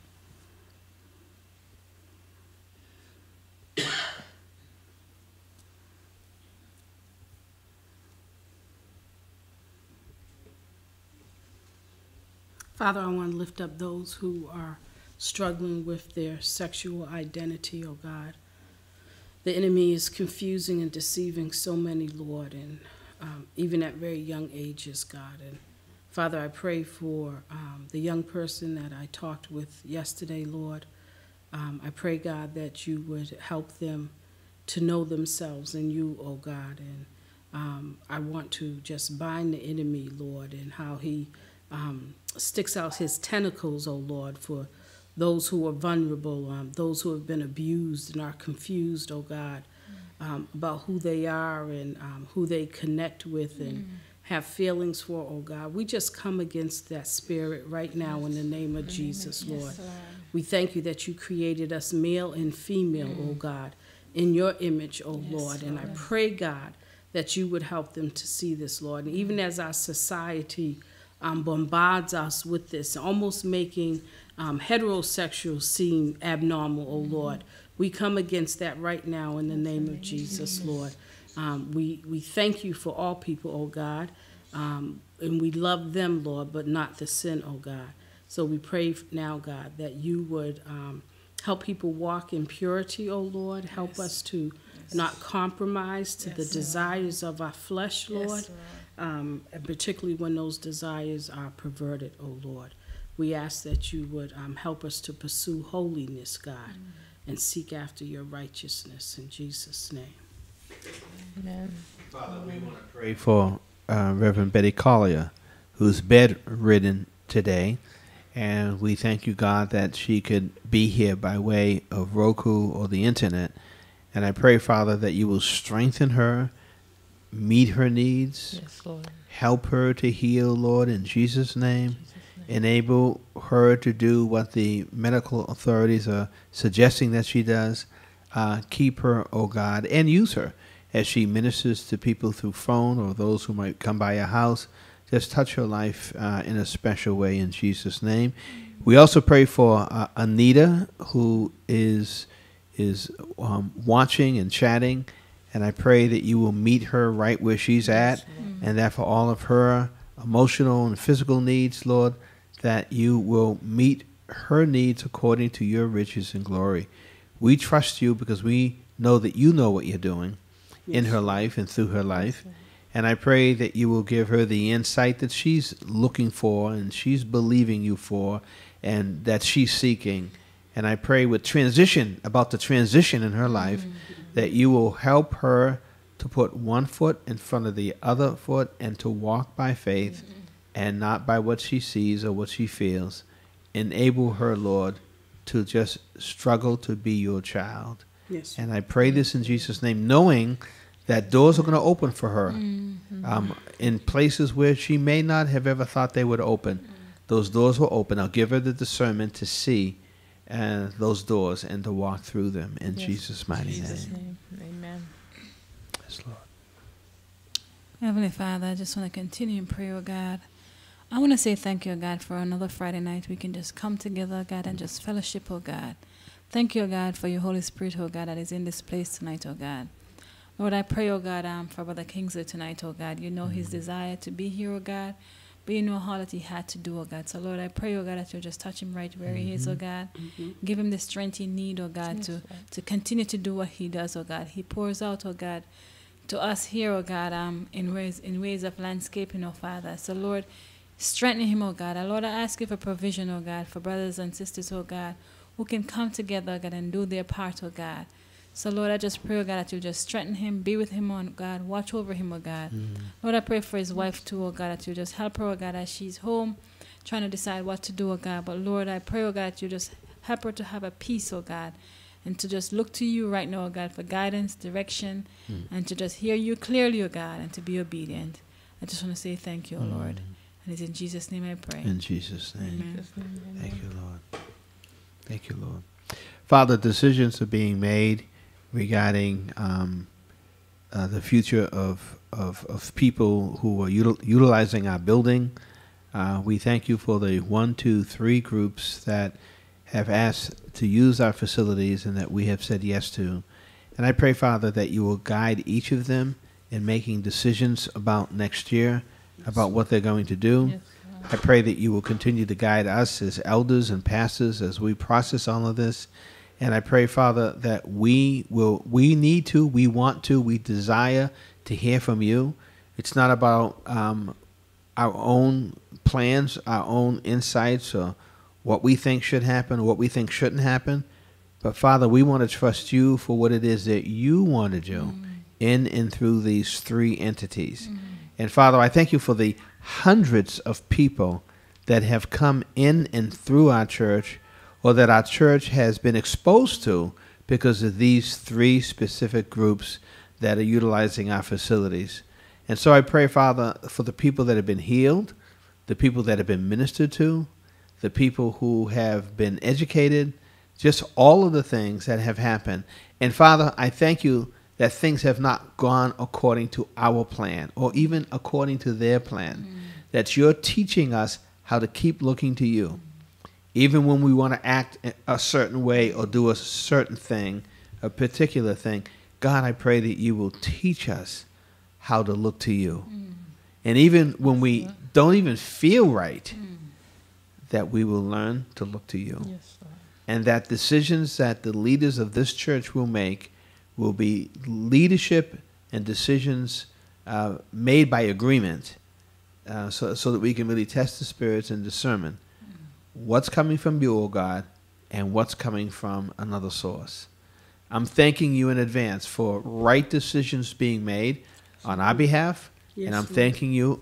E: Father, I want to lift up those who are struggling with their sexual identity, oh God. The enemy is confusing and deceiving so many, Lord, and um, even at very young ages, God. And Father, I pray for um, the young person that I talked with yesterday, Lord. Um, I pray, God, that you would help them to know themselves and you, oh God. And um, I want to just bind the enemy, Lord, and how he um, sticks out his tentacles, oh Lord, for those who are vulnerable, um, those who have been abused and are confused, oh God, um, about who they are and um, who they connect with and have feelings for, oh God. We just come against that spirit right now in the name of Jesus, Lord. We thank you that you created us male and female, oh God, in your image, oh Lord. And I pray, God, that you would help them to see this, Lord. And even as our society um, bombards us with this, almost making um, heterosexual seem abnormal, oh Lord, we come against that right now in the name of Jesus, Lord. Um, we, we thank you for all people, oh God, um, and we love them, Lord, but not the sin, oh God. So we pray now, God, that you would um, help people walk in purity, oh Lord. Help
D: Yes.
E: us to not compromise to
D: Yes,
E: the
D: Lord.
E: desires of our flesh, Lord,
D: Yes, Lord.
E: um, and particularly when those desires are perverted, oh Lord. We ask that you would um, help us to pursue holiness, God, and seek after your righteousness in Jesus' name.
F: Amen.
C: Father, we want to pray for uh, Reverend Betty Collier, who's bedridden today. And we thank you, God, that she could be here by way of Roku or the internet. And I pray, Father, that you will strengthen her, meet her needs,
F: Yes, Lord.
C: help her to heal, Lord, in Jesus' name. Enable her to do what the medical authorities are suggesting that she does. Uh, keep her, oh God, and use her as she ministers to people through phone or those who might come by her house. Just touch her life uh, in a special way in Jesus' name. We also pray for uh, Anita, who is is um, watching and chatting, and I pray that you will meet her right where she's at, and that for all of her emotional and physical needs, Lord, that you will meet her needs according to your riches and glory. We trust you because we know that you know what you're doing in her life and through her life. And I pray that you will give her the insight that she's looking for and she's believing you for and that she's seeking. And I pray with transition, about the transition in her life, that you will help her to put one foot in front of the other foot and to walk by faith and not by what she sees or what she feels. Enable her, Lord, to just struggle to be your child.
E: Yes.
C: And I pray this in Jesus' name, knowing that doors are going to open for her um, in places where she may not have ever thought they would open. Those doors will open. I'll give her the discernment to see uh, those doors and to walk through them in
F: Yes.
C: Jesus' mighty
F: Jesus'
C: name.
F: name. Amen.
C: Yes, Lord.
D: Heavenly Father, I just want to continue in prayer, oh God. I want to say thank you, oh God, for another Friday night we can just come together, God, and just fellowship, oh God. Thank you, O God, for your Holy Spirit, O God, that is in this place tonight, O God. Lord, I pray, O God, um, for Brother Kingsley tonight, O God. You know his desire to be here, O God, but you know all that he had to do, O God. So, Lord, I pray, O God, that you'll just touch him right where he is, O God. Give him the strength he needs, O God,
F: Yes,
D: to,
F: Lord.
D: to continue to do what he does, O God. He pours out, O God, to us here, O God, um, in ways in ways of landscaping, O Father. So, Lord, strengthen him, O God. And Lord, I ask you for provision, O God, for brothers and sisters, O God, who can come together, O God, and do their part, O God. So, Lord, I just pray, O God, that you just strengthen him, be with him, O God, watch over him, O God. Lord, I pray for his wife too, O God, that you just help her, O God, as she's home trying to decide what to do, O God. But, Lord, I pray, O God, that you just help her to have a peace, O God, and to just look to you right now, O God, for guidance, direction, and to just hear you clearly, O God, and to be obedient. I just want to say thank you, O Lord. And it's in Jesus' name I pray.
C: In Jesus' name.
D: Amen.
C: Thank you, Lord. Thank you, Lord. Father, decisions are being made regarding um, uh, the future of, of, of people who are util- utilizing our building. Uh, we thank you for the one, two, three groups that have asked to use our facilities and that we have said yes to. And I pray, Father, that you will guide each of them in making decisions about next year, about what they're going to do.
F: Yes, Lord.
C: I pray that you will continue to guide us as elders and pastors as we process all of this. And I pray, Father, that we will, we need to, we want to, we desire to hear from you. It's not about um, our own plans, our own insights, or what we think should happen or what we think shouldn't happen. But, Father, we want to trust you for what it is that you want to do mm. in and through these three entities. Mm. And, Father, I thank you for the hundreds of people that have come in and through our church, or that our church has been exposed to because of these three specific groups that are utilizing our facilities. And so I pray, Father, for the people that have been healed, the people that have been ministered to, the people who have been educated, just all of the things that have happened. And, Father, I thank you that things have not gone according to our plan or even according to their plan, mm. that you're teaching us how to keep looking to you. Even when we want to act a certain way or do a certain thing, a particular thing, God, I pray that you will teach us how to look to you. Mm. And even when we don't even feel right, mm. that we will learn to look to you.
F: Yes, Lord.
C: And that decisions that the leaders of this church will make will be leadership and decisions uh, made by agreement, uh, so, so that we can really test the spirits and discern what's coming from you, O God, and what's coming from another source. I'm thanking you in advance for right decisions being made on our behalf,
E: Yes,
C: and I'm
E: Lord.
C: thanking you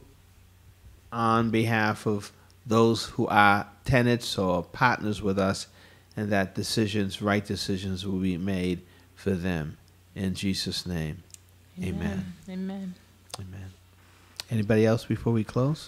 C: on behalf of those who are tenants or partners with us, and that decisions, right decisions, will be made for them. In Jesus' name, amen.
F: Amen.
C: Amen. Anybody else before we close?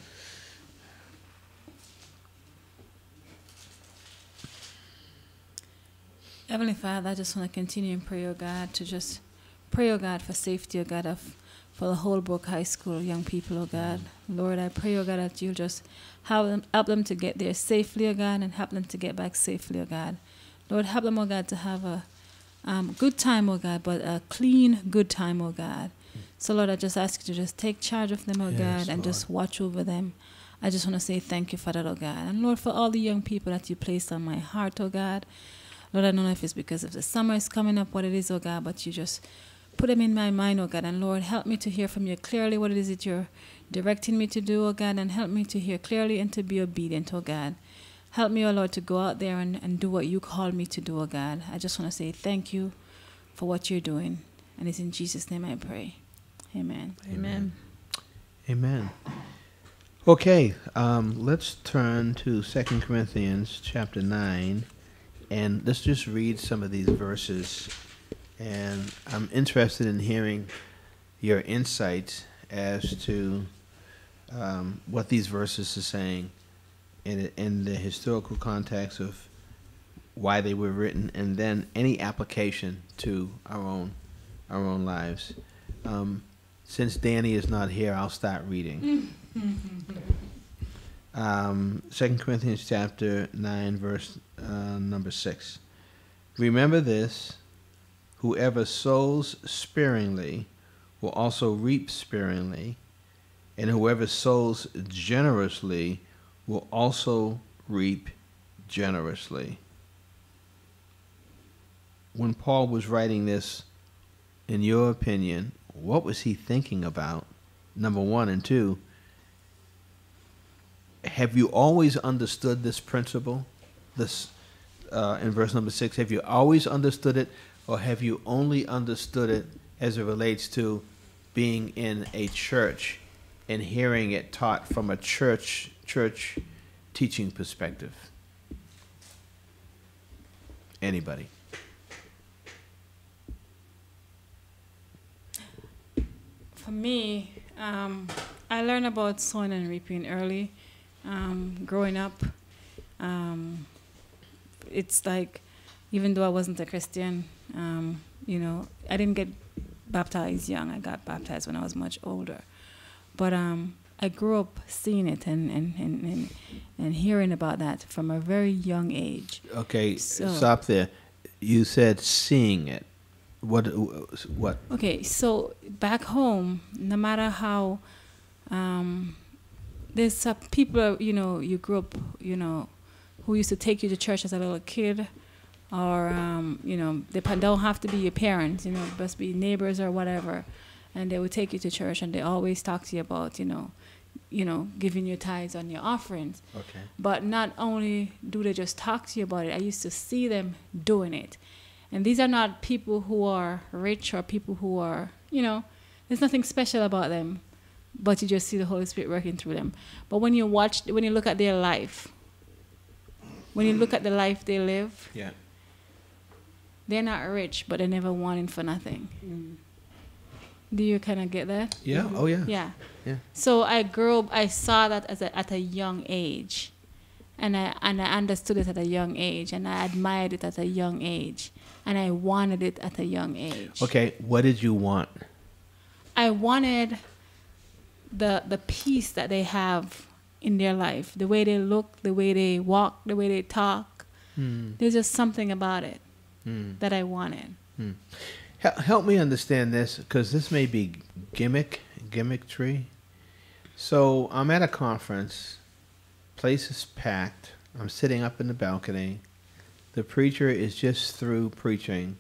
D: Heavenly Father, I just want to continue in prayer, oh God, to just pray, oh God, for safety, oh God, of, for the Holbrook High School young people, oh God. Lord, I pray, oh God, that you just help them, help them to get there safely, oh God, and help them to get back safely, oh God. Lord, help them, oh God, to have a um, good time, oh God, but a clean, good time, oh God. So, Lord, I just ask you to just take charge of them, oh
C: Yes,
D: God, and
C: Lord.
D: just watch over them. I just want to say thank you for that, oh God. And Lord, for all the young people that you placed on my heart, oh God. Lord, I don't know if it's because of the summer is coming up, what it is, oh God, but you just put them in my mind, oh God. And Lord, help me to hear from you clearly what it is that you're directing me to do, oh God, and help me to hear clearly and to be obedient, oh God. Help me, oh Lord, to go out there and, and do what you called me to do, oh God. I just want to say thank you for what you're doing. And it's in Jesus' name I pray. Amen.
F: Amen.
C: Amen. Okay, um, let's turn to Second Corinthians chapter nine, and let's just read some of these verses. And I'm interested in hearing your insights as to um, what these verses are saying in, in the historical context of why they were written, and then any application to our own our own lives. Um, since Danny is not here, I'll start reading. Um, Second Corinthians chapter nine, verse uh, number six. Remember this, whoever sows sparingly will also reap sparingly, and whoever sows generously will also reap generously. When Paul was writing this, in your opinion, what was he thinking about? Number one, and two, have you always understood this principle? This uh, in verse number six, have you always understood it, or have you only understood it as it relates to being in a church and hearing it taught from a church church teaching perspective? Anybody?
D: For me, um, I learned about sowing and reaping early. Um, growing up, um, it's like, even though I wasn't a Christian, um, you know, I didn't get baptized young. I got baptized when I was much older. But um, I grew up seeing it and, and, and, and, and hearing about that from a very young age.
C: Okay,
D: So-
C: stop there. You said seeing it. What? What?
D: Okay, so back home, no matter how, um, there's some people, you know, you grew up, you know, who used to take you to church as a little kid, or, um, you know, they pa- don't have to be your parents, you know, it must be neighbors or whatever, and they would take you to church, and they always talk to you about, you know, you know, giving your tithes and your offerings.
C: Okay.
D: But not only do they just talk to you about it, I used to see them doing it. And these are not people who are rich or people who are, you know, there's nothing special about them, but you just see the Holy Spirit working through them. But when you watch, when you look at their life, when you look at the life they live,
C: Yeah.
D: they're not rich, but they never wanted for nothing. Do you kind of get that?
C: Yeah. Oh yeah.
D: Yeah.
C: Yeah.
D: So I grew up, I saw that as a, at a young age. And I, and I understood it at a young age. And I admired it at a young age. And I wanted it at a young age.
C: Okay. What did you want?
D: I wanted the the peace that they have in their life. The way they look, the way they walk, the way they talk.
C: Hmm.
D: There's just something about it
C: Hmm.
D: that I wanted.
C: Hel- Help me understand this, because this may be gimmick, gimmickry. So I'm at a conference, place is packed. I'm sitting up in the balcony. The preacher is just through preaching,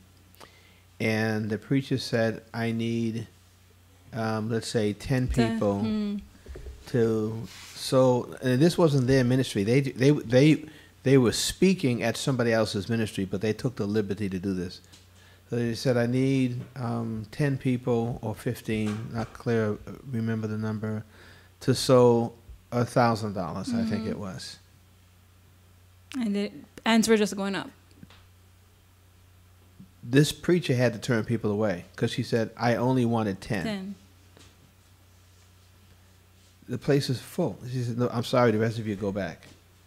C: and the preacher said, "I need, um, let's say, ten people
D: Mm.
C: to." So and this wasn't their ministry. They they they they were speaking at somebody else's ministry, but they took the liberty to do this. So they said, I need um, ten people or fifteen, not clear, remember the number, to sow a thousand dollars, I think it was.
D: And the ends were just going up.
C: This preacher had to turn people away because she said, I only wanted ten.
D: Then
C: The place is full. She said, no, I'm sorry, the rest of you go back.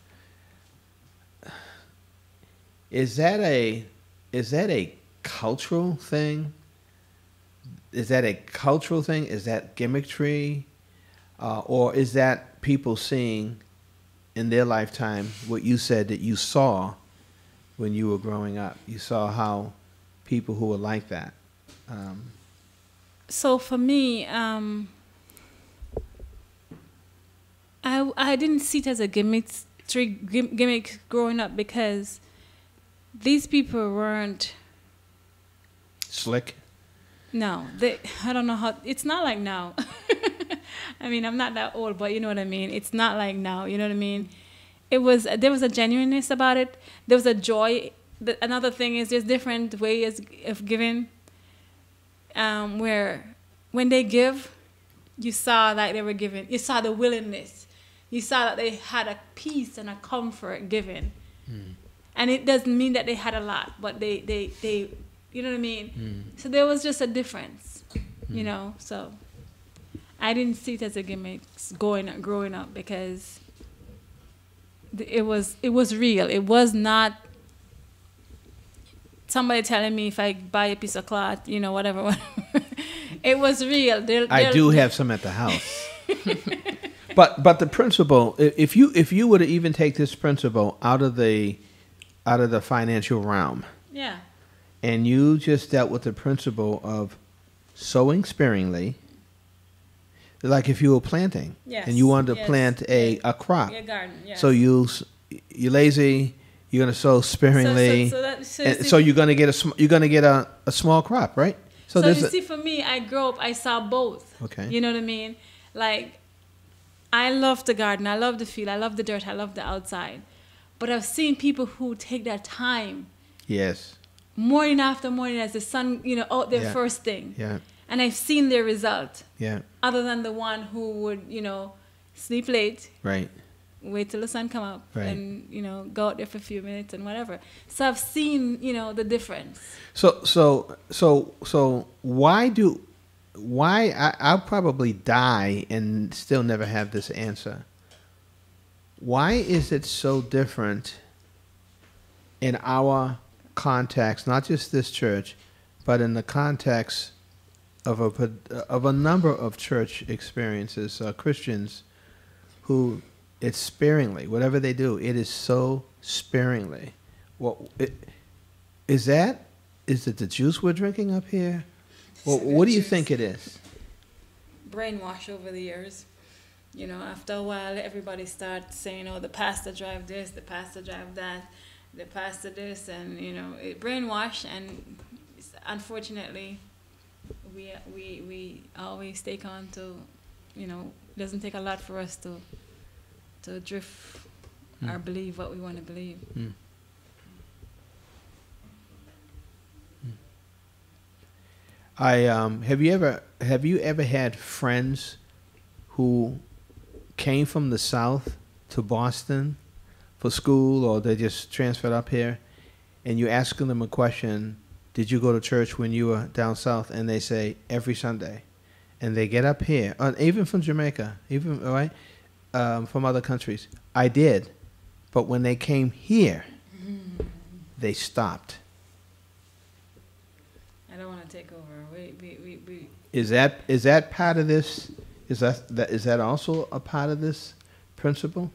C: Is that a, is that a cultural thing? Is that a cultural thing? Is that gimmickry? Uh, or is that people seeing in their lifetime what you said that you saw when you were growing up? You saw how people who were like that. Um,
D: So for me, um, I I didn't see it as a gimmick, gim- gimmick growing up because these people weren't.
C: slick.
D: No, they. I don't know how. It's not like now. I mean, I'm not that old, but you know what I mean. It's not like now. You know what I mean. It was there was a genuineness about it. There was a joy. The, another thing is there's different ways of giving. Um, where when they give, you saw that they were giving. You saw the willingness. You saw that they had a peace and a comfort giving.
C: Mm.
D: And it doesn't mean that they had a lot, but they, they, they you know what I mean?
C: Mm.
D: So there was just a difference, you
C: Mm.
D: know? So I didn't see it as a gimmick going growing up because th- it was it was real. It was not somebody telling me if I buy a piece of cloth, you know, whatever. whatever. It was real. They're,
C: I
D: they're-
C: do have some at the house. But but the principle, i- if you if you were to even take this principle out of the out of the financial realm,
D: Yeah.
C: and you just dealt with the principle of sowing sparingly, like if you were planting,
D: Yes,
C: and you wanted to
D: yes.
C: plant a, a crop.
D: Your garden, yes.
C: So you s- you're lazy. You're gonna sow sparingly,
D: So, so, so, that, so,
C: and
D: see,
C: so you're gonna get a sm- you're gonna get a, a small crop, right? So,
D: so
C: there's
D: you
C: a,
D: see, for me, I grew up, I saw both.
C: Okay.
D: You know what I mean? Like, I love the garden, I love the field, I love the dirt, I love the outside. But I've seen people who take that time,
C: yes,
D: morning after morning, as the sun, you know, out there
C: Yeah.
D: first thing.
C: yeah,
D: And I've seen their result,
C: yeah,
D: other than the one who would, you know, sleep late,
C: right.
D: wait till the sun come up,
C: Right.
D: and, you know, go out there for a few minutes and whatever. So I've seen, you know, the difference.
C: So so so so why do why I, I'll probably die and still never have this answer. Why is it so different in our context, not just this church, but in the context of a of a number of church experiences, uh, Christians who it's sparingly, whatever they do, it is so sparingly. Well, it, is that is it the juice we're drinking up here? Well, what do you think it is?
D: Brainwash over the years. You know, after a while, everybody starts saying, "Oh, the pastor drive this, the pastor drive that, the pastor this," and you know, it brainwash. And it's- unfortunately, we we we always take on to, you know, it doesn't take a lot for us to to drift or believe what we want to believe.
C: Hmm. I um, have you ever have you ever had friends who came from the South to Boston for school, or they just transferred up here, and you asking them a question, did you go to church when you were down south? And they say every Sunday, and they get up here, uh, even from Jamaica, even all right, um, from other countries. I did, but when they came here, they stopped.
D: I don't want to take over. We we we, we
C: Is that is that part of this? Is that, that is that also a part of this principle?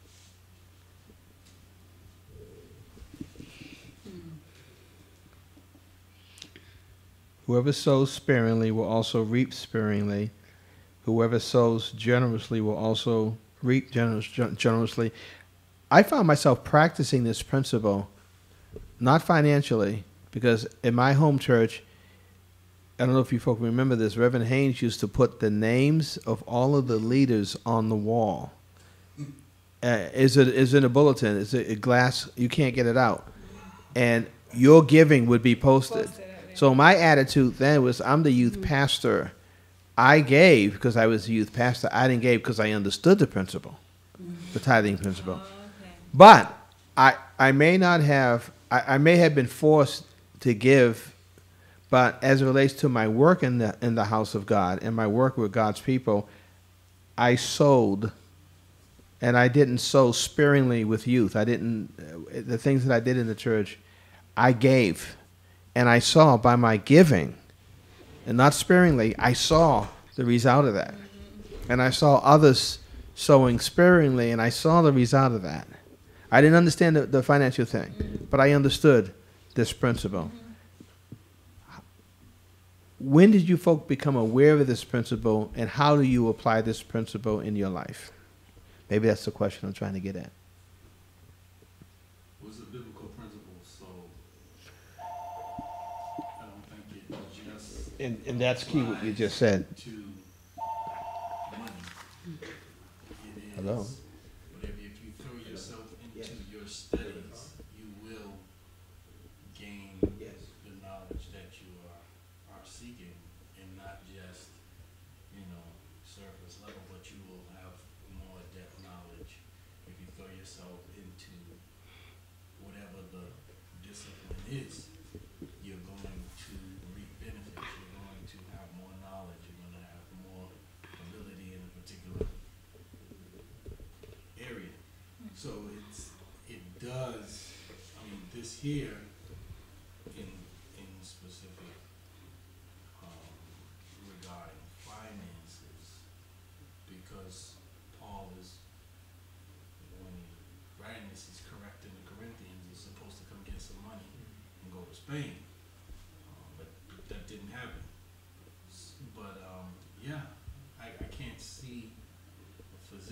C: Whoever sows sparingly will also reap sparingly. Whoever sows generously will also reap generous, generously. I found myself practicing this principle, not financially, because in my home church, I don't know if you folks remember this, Reverend Haynes used to put the names of all of the leaders on the wall. Uh, is it is in a bulletin? It's a, a glass, you can't get it out. And your giving would be posted.
D: Posted, yeah.
C: So my attitude then was, I'm the youth pastor. I gave because I was the youth pastor. I didn't give because I understood the principle, the tithing principle.
D: Oh, okay.
C: But I I may not have, I, I may have been forced to give, but as it relates to my work in the in the house of God and my work with God's people, I sowed, and I didn't sow sparingly with youth. I didn't, uh, the things that I did in the church, I gave, and I saw by my giving, and not sparingly, I saw the result of that. And I saw others sowing sparingly, and I saw the result of that. I didn't understand the, the financial thing, but I understood this principle. When did you folk become aware of this principle, and how do you apply this principle in your life? Maybe that's the question I'm trying to get at.
G: Was a biblical principle, so I don't think it was just
C: And, and that's key what you just said.
G: to money. It is
C: Hello?
G: whatever, if you throw yourself into your studies, you will gain the knowledge that you are, are seeking, and not just, you know, surface level, but you will have more depth knowledge if you throw yourself into whatever the discipline is. You're going to reap benefits, you're going to have more knowledge, you're going to have more ability in a particular area. So it's, it does, I mean, this here in, in specific, um, regarding finances, because Paul is, when he writing this, he's correcting the Corinthians, he's supposed to come get some money and go to Spain.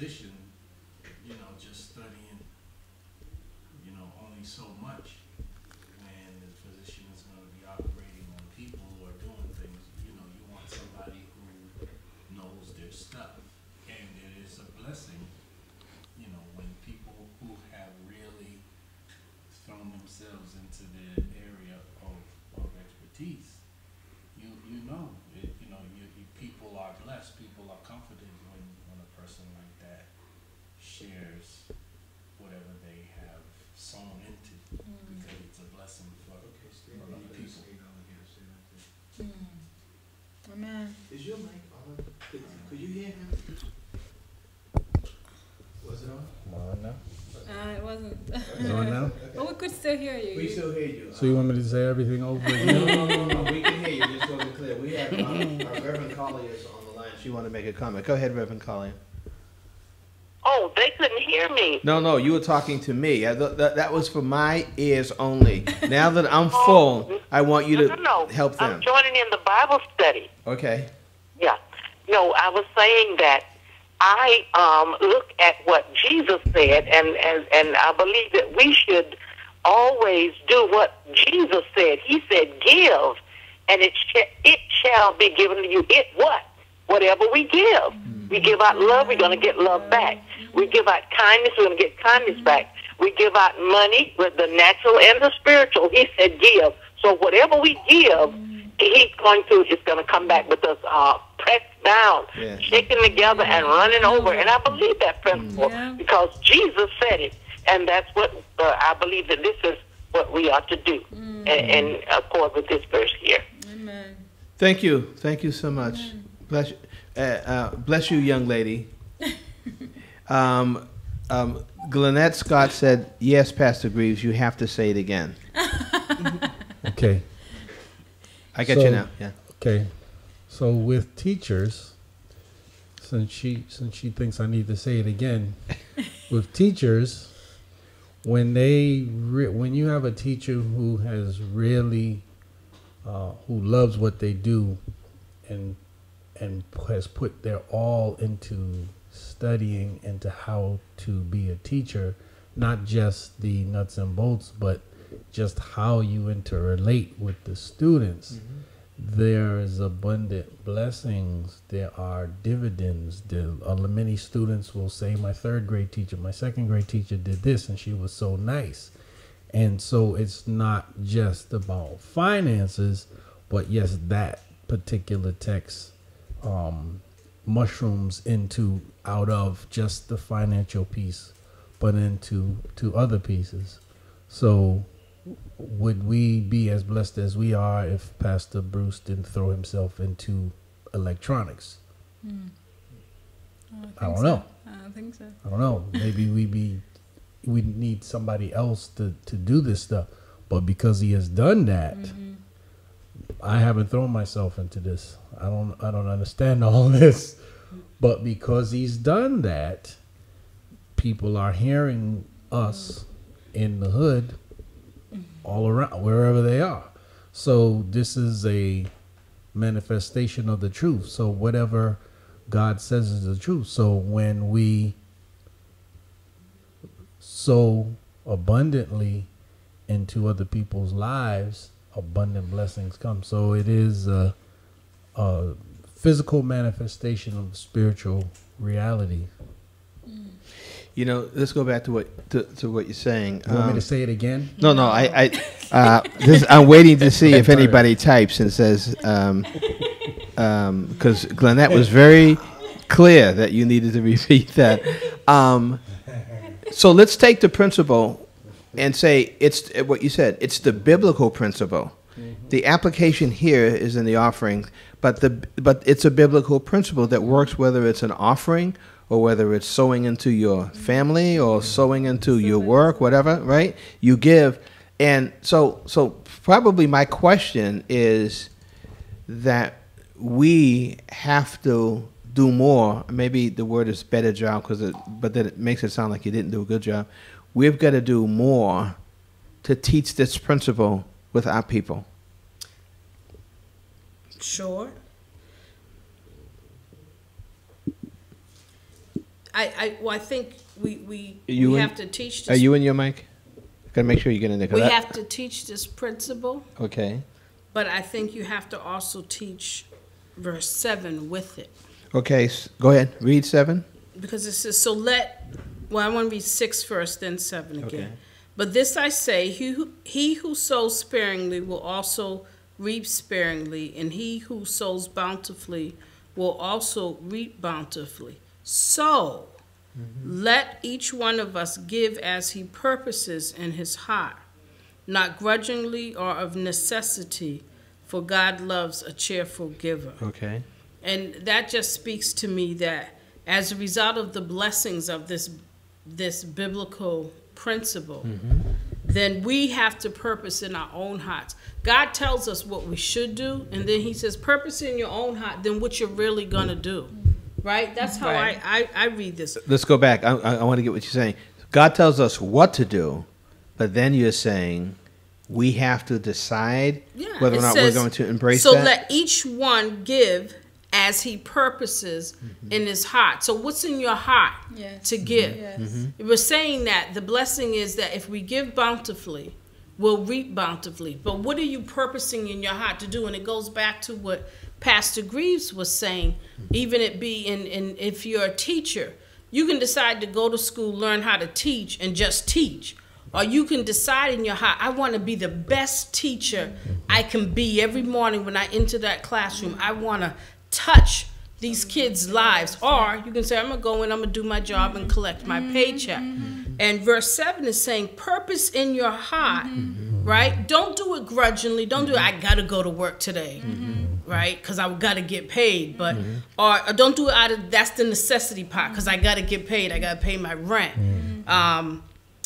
G: physician, you know, just studying, you know, only so much when the physician is going to be operating on people or doing things. You know, you want somebody who knows their stuff. And it is a blessing, you know, when people who have really thrown themselves into the area of, of expertise, you you know, it, you know, you, you people are blessed, people are comforted when, when a person like that shares whatever they have sown into, because it's a blessing for, for other people.
D: Amen.
C: Is your mic on? Could, could you hear him? Was it on?
H: Come on now.
D: Uh, it wasn't.
H: Is it on now?
D: But we could still hear you.
C: We still hear you.
H: So you want me to say everything over
C: No,
H: again?
C: no, no, no, we can hear you, just wasn't clear. We have, um, our Reverend Collier is on the line. She wanted to make a comment. Go ahead, Reverend Collier.
I: Oh, they couldn't hear me.
C: No, no, you were talking to me. I, th- th- that was for my ears only. Now that I'm full, I want you
I: No,
C: to
I: no, no.
C: help them.
I: I'm joining in the Bible study.
C: Okay.
I: Yeah. No, I was saying that I um, look at what Jesus said, and, and, and I believe that we should always do what Jesus said. He said, give, and it, sh- it shall be given to you. It what? Whatever we give. We give out love, we're going to get love back. We give out kindness, we're going to get kindness back. We give out money with the natural and the spiritual. He said give. So whatever we give, he's going to, it's going to come back with us uh, pressed down,
C: Yeah.
I: shaken together, and running over. And I believe that principle
D: Yeah.
I: because Jesus said it. And that's what uh, I believe that this is what we ought to do in, in accord with this verse here.
D: Amen.
C: Thank you. Thank you so much. Bless you. Uh, uh, bless you, young lady. Um, um, Glenette Scott said, yes, Pastor Greaves, you have to say it again.
H: Okay.
C: I got
H: So-
C: you now. Yeah.
H: Okay. So with teachers, since she since she thinks I need to say it again, with teachers, when they re- when you have a teacher who has really uh, who loves what they do and and has put their all into studying into how to be a teacher, not just the nuts and bolts, but just how you interrelate with the students. There is abundant blessings. There are dividends. There are many students will say, my third grade teacher, my second grade teacher did this and she was so nice. And so it's not just about finances, but yes, that particular text um, mushrooms into out of just the financial piece, but into to other pieces. So would we be as blessed as we are if Pastor Bruce didn't throw himself into electronics? I don't know.
D: I don't think so.
H: I don't know. Maybe we be we need somebody else to, to do this stuff. But because he has done that, I haven't thrown myself into this. I don't I don't understand all this. But because he's done that, people are hearing us in the hood all around, wherever they are. So this is a manifestation of the truth. So whatever God says is the truth. So when we sow abundantly into other people's lives, abundant blessings come. So it is a, a physical manifestation of spiritual reality.
C: You know, let's go back to what to, to what you're saying.
H: You want me
C: Um,
H: to say it again?
C: No, no, I, I, uh, this, I'm waiting to see if anybody types and says, um, um, because Glenette was very clear that you needed to repeat that. Um, so let's take the principle and say it's what you said. It's the biblical principle. The application here is in the offering, but the but it's a biblical principle that works whether it's an offering or whether it's sowing into your family or sowing into your work, whatever, right? You give. And so so probably my question is that we have to do more. Maybe the word is better job, because it, but then it makes it sound like you didn't do a good job. We've got to do more to teach this principle with our people.
E: Sure. I, I well, I think we we,
C: You
E: we
C: in-
E: have to teach.
C: Are
E: This,
C: you in your mic? Gotta make sure you get in there. 'cause
E: we
C: that-
E: have to teach this principle,
C: Okay.
E: but I think you have to also teach verse seven with it.
C: Okay. s- Go ahead. Read seven.
E: Because it says, so let, well, I want to read six first, then seven again.
C: Okay.
E: But this I say, he who, he who sows sparingly will also reap sparingly, and he who sows bountifully will also reap bountifully. So, let each one of us give as he purposes in his heart, not grudgingly or of necessity, for God loves a cheerful giver.
C: Okay.
E: And that just speaks to me that as a result of the blessings of this this biblical principle, then we have to purpose in our own hearts. God tells us what we should do, and then he says, purpose in your own heart, then what you're really going to do. Right? That's how
F: Right.
E: I, I, I read this.
C: Let's go back. I, I, I want to get what you're saying. God tells us what to do, but then you're saying we have to decide
E: Yeah,
C: whether or
E: it
C: not
E: says,
C: we're going to embrace
E: so
C: that.
E: let each one give as he purposes in his heart. So what's in your heart
D: Yes.
E: to give?
D: Yes.
E: We're saying that the blessing is that if we give bountifully, we'll reap bountifully. But what are you purposing in your heart to do? And it goes back to what Pastor Greaves was saying, even it be in, in if you're a teacher, you can decide to go to school, learn how to teach, and just teach. Or you can decide in your heart, I want to be the best teacher I can be every morning when I enter that classroom. I want to touch these kids' lives. Or you can say, I'm going to go in, I'm going to do my job and collect my paycheck. And verse seven is saying, purpose in your heart, right? Don't do it grudgingly. Don't do it, I got to go to work today, right? Because I got to get paid. But or, or don't do it out of, that's the necessity part, because I got to get paid. I got to pay my rent. Um,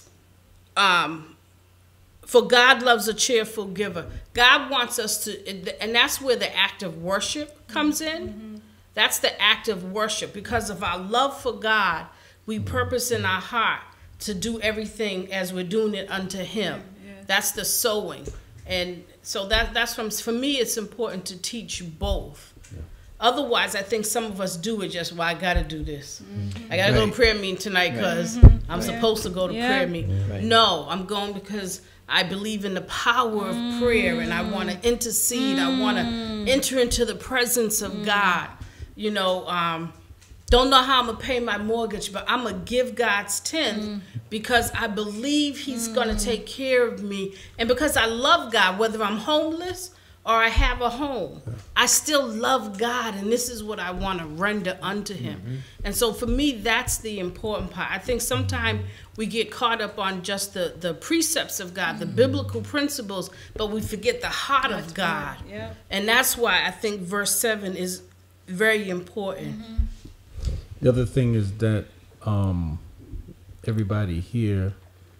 E: um, for God loves a cheerful giver. God wants us to, and that's where the act of worship comes in. That's the act of worship. Because of our love for God, we purpose in our heart to do everything as we're doing it unto Him. That's the sowing. And so that that's from, for me, it's important to teach both. Otherwise, I think some of us do it just, well, I got to do this. I got to go to
C: Right.
E: prayer meeting tonight because I'm supposed to go to
D: Yeah.
E: prayer meeting.
C: Right.
E: No, I'm going because I believe in the power of prayer and I want to intercede. I want to enter into the presence of God. You know, um, don't know how I'm going to pay my mortgage, but I'm going to give God's tenth because I believe He's going to take care of me. And because I love God, whether I'm homeless or I have a home, I still love God, and this is what I want to render unto Him. And so for me, that's the important part. I think sometimes we get caught up on just the, the precepts of God, the biblical principles, but we forget the heart of God.
D: Yeah.
E: And that's why I think verse seven is very important.
H: The other thing is that um, everybody here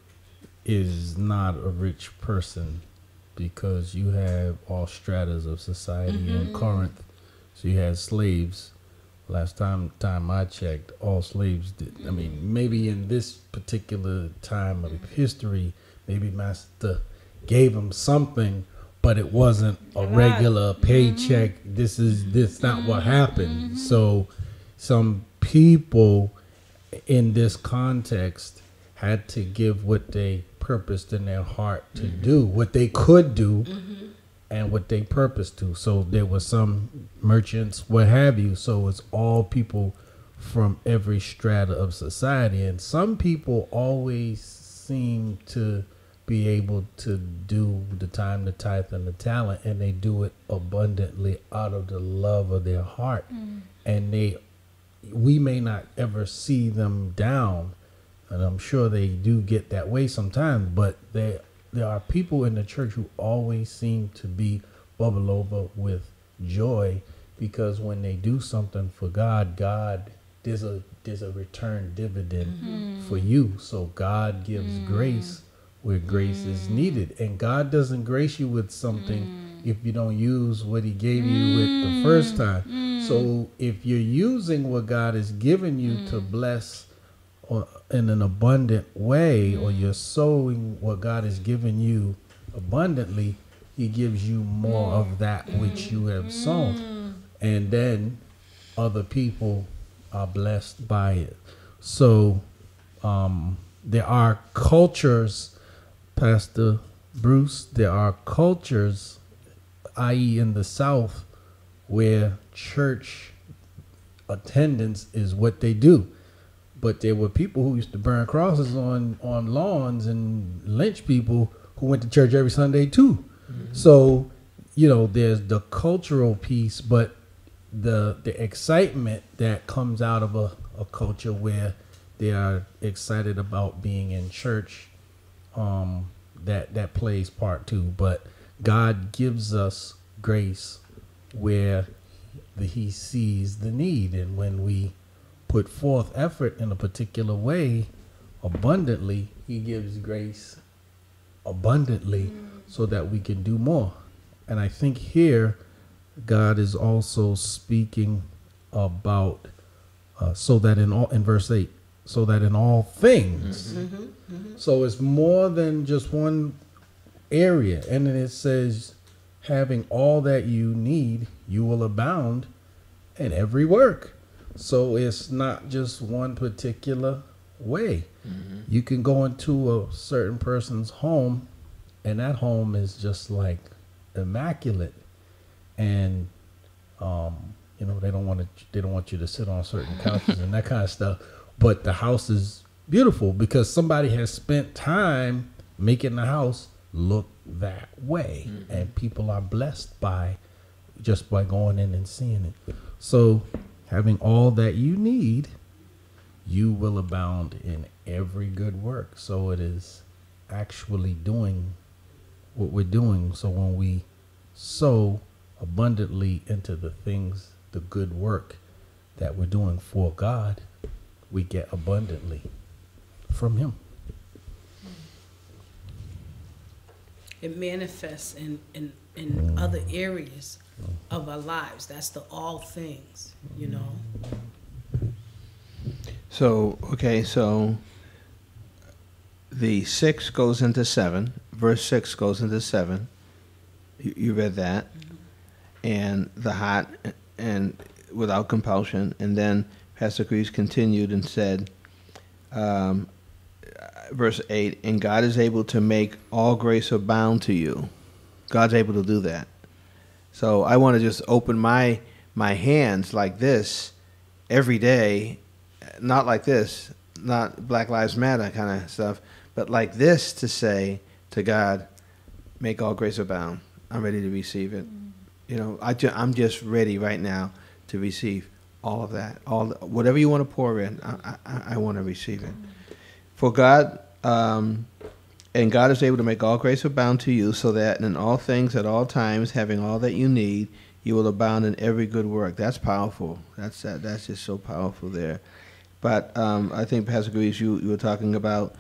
H: is not a rich person because you have all stratas of society in Corinth. So you had slaves. Last time time I checked, all slaves did. I mean, maybe in this particular time of history, maybe Master gave them something, but it wasn't a regular paycheck. This is this not what happened. So some people in this context had to give what they purposed in their heart to do, what they could do, and what they purposed to. So there were some merchants, what have you. So it's all people from every strata of society. And some people always seem to be able to do the time, the tithe, and the talent, and they do it abundantly out of the love of their heart. And they, we may not ever see them down, and I'm sure they do get that way sometimes, but they, there are people in the church who always seem to be bubble over with joy, because when they do something for God, God, there's a there's a return dividend for you. So God gives grace where grace is needed, and God doesn't grace you with something if you don't use what He gave you with the first time. So if you're using what God has given you to bless or in an abundant way, or you're sowing what God has given you abundantly, He gives you more of that which you have sown. And then other people are blessed by it. So um, there are cultures, Pastor Bruce, there are cultures, that is in the South, where church attendance is what they do. But there were people who used to burn crosses on, on lawns and lynch people who went to church every Sunday too. Mm-hmm. So, you know, there's the cultural piece, but the the excitement that comes out of a, a culture where they are excited about being in church, um, that that plays part too. But God gives us grace where the, he sees the need, and when we put forth effort in a particular way abundantly, he gives grace abundantly mm. so that we can do more. And I think here God is also speaking about uh, so that in all, in verse eight, so that in all things. Mm-hmm. Mm-hmm. So it's more than just one area. And then it says, having all that you need, you will abound in every work. So it's not just one particular way. Mm-hmm. You can go into a certain person's home, and that home is just like immaculate, and um, you know they don't want to they don't want you to sit on certain couches and that kind of stuff. But the house is beautiful because somebody has spent time making the house look that way, mm-hmm. and people are blessed by just by going in and seeing it. So, having all that you need, you will abound in every good work. So it is actually doing what we're doing. So when we sow abundantly into the things, the good work that we're doing for God, we get abundantly from him.
E: It manifests in, in, in mm. other areas of our lives. That's the all things, you know.
C: So, okay, so the six goes into seven. Verse six goes into seven. You, you read that. Mm-hmm. And the hot and without compulsion. And then Pastor Greaves continued and said, um, verse eight, and God is able to make all grace abound to you. God's able to do that. So I want to just open my my hands like this every day, not like this, not Black Lives Matter kind of stuff, but like this to say to God, make all grace abound. I'm ready to receive it. Mm. You know, I ju- I'm just ready right now to receive all of that. All the, whatever you want to pour in, I, I, I want to receive it. Mm. For God, um, and God is able to make all grace abound to you, so that in all things at all times, having all that you need, you will abound in every good work. That's powerful. That's that, that's just so powerful there. But um, I think, Pastor Greaves, you, you were talking about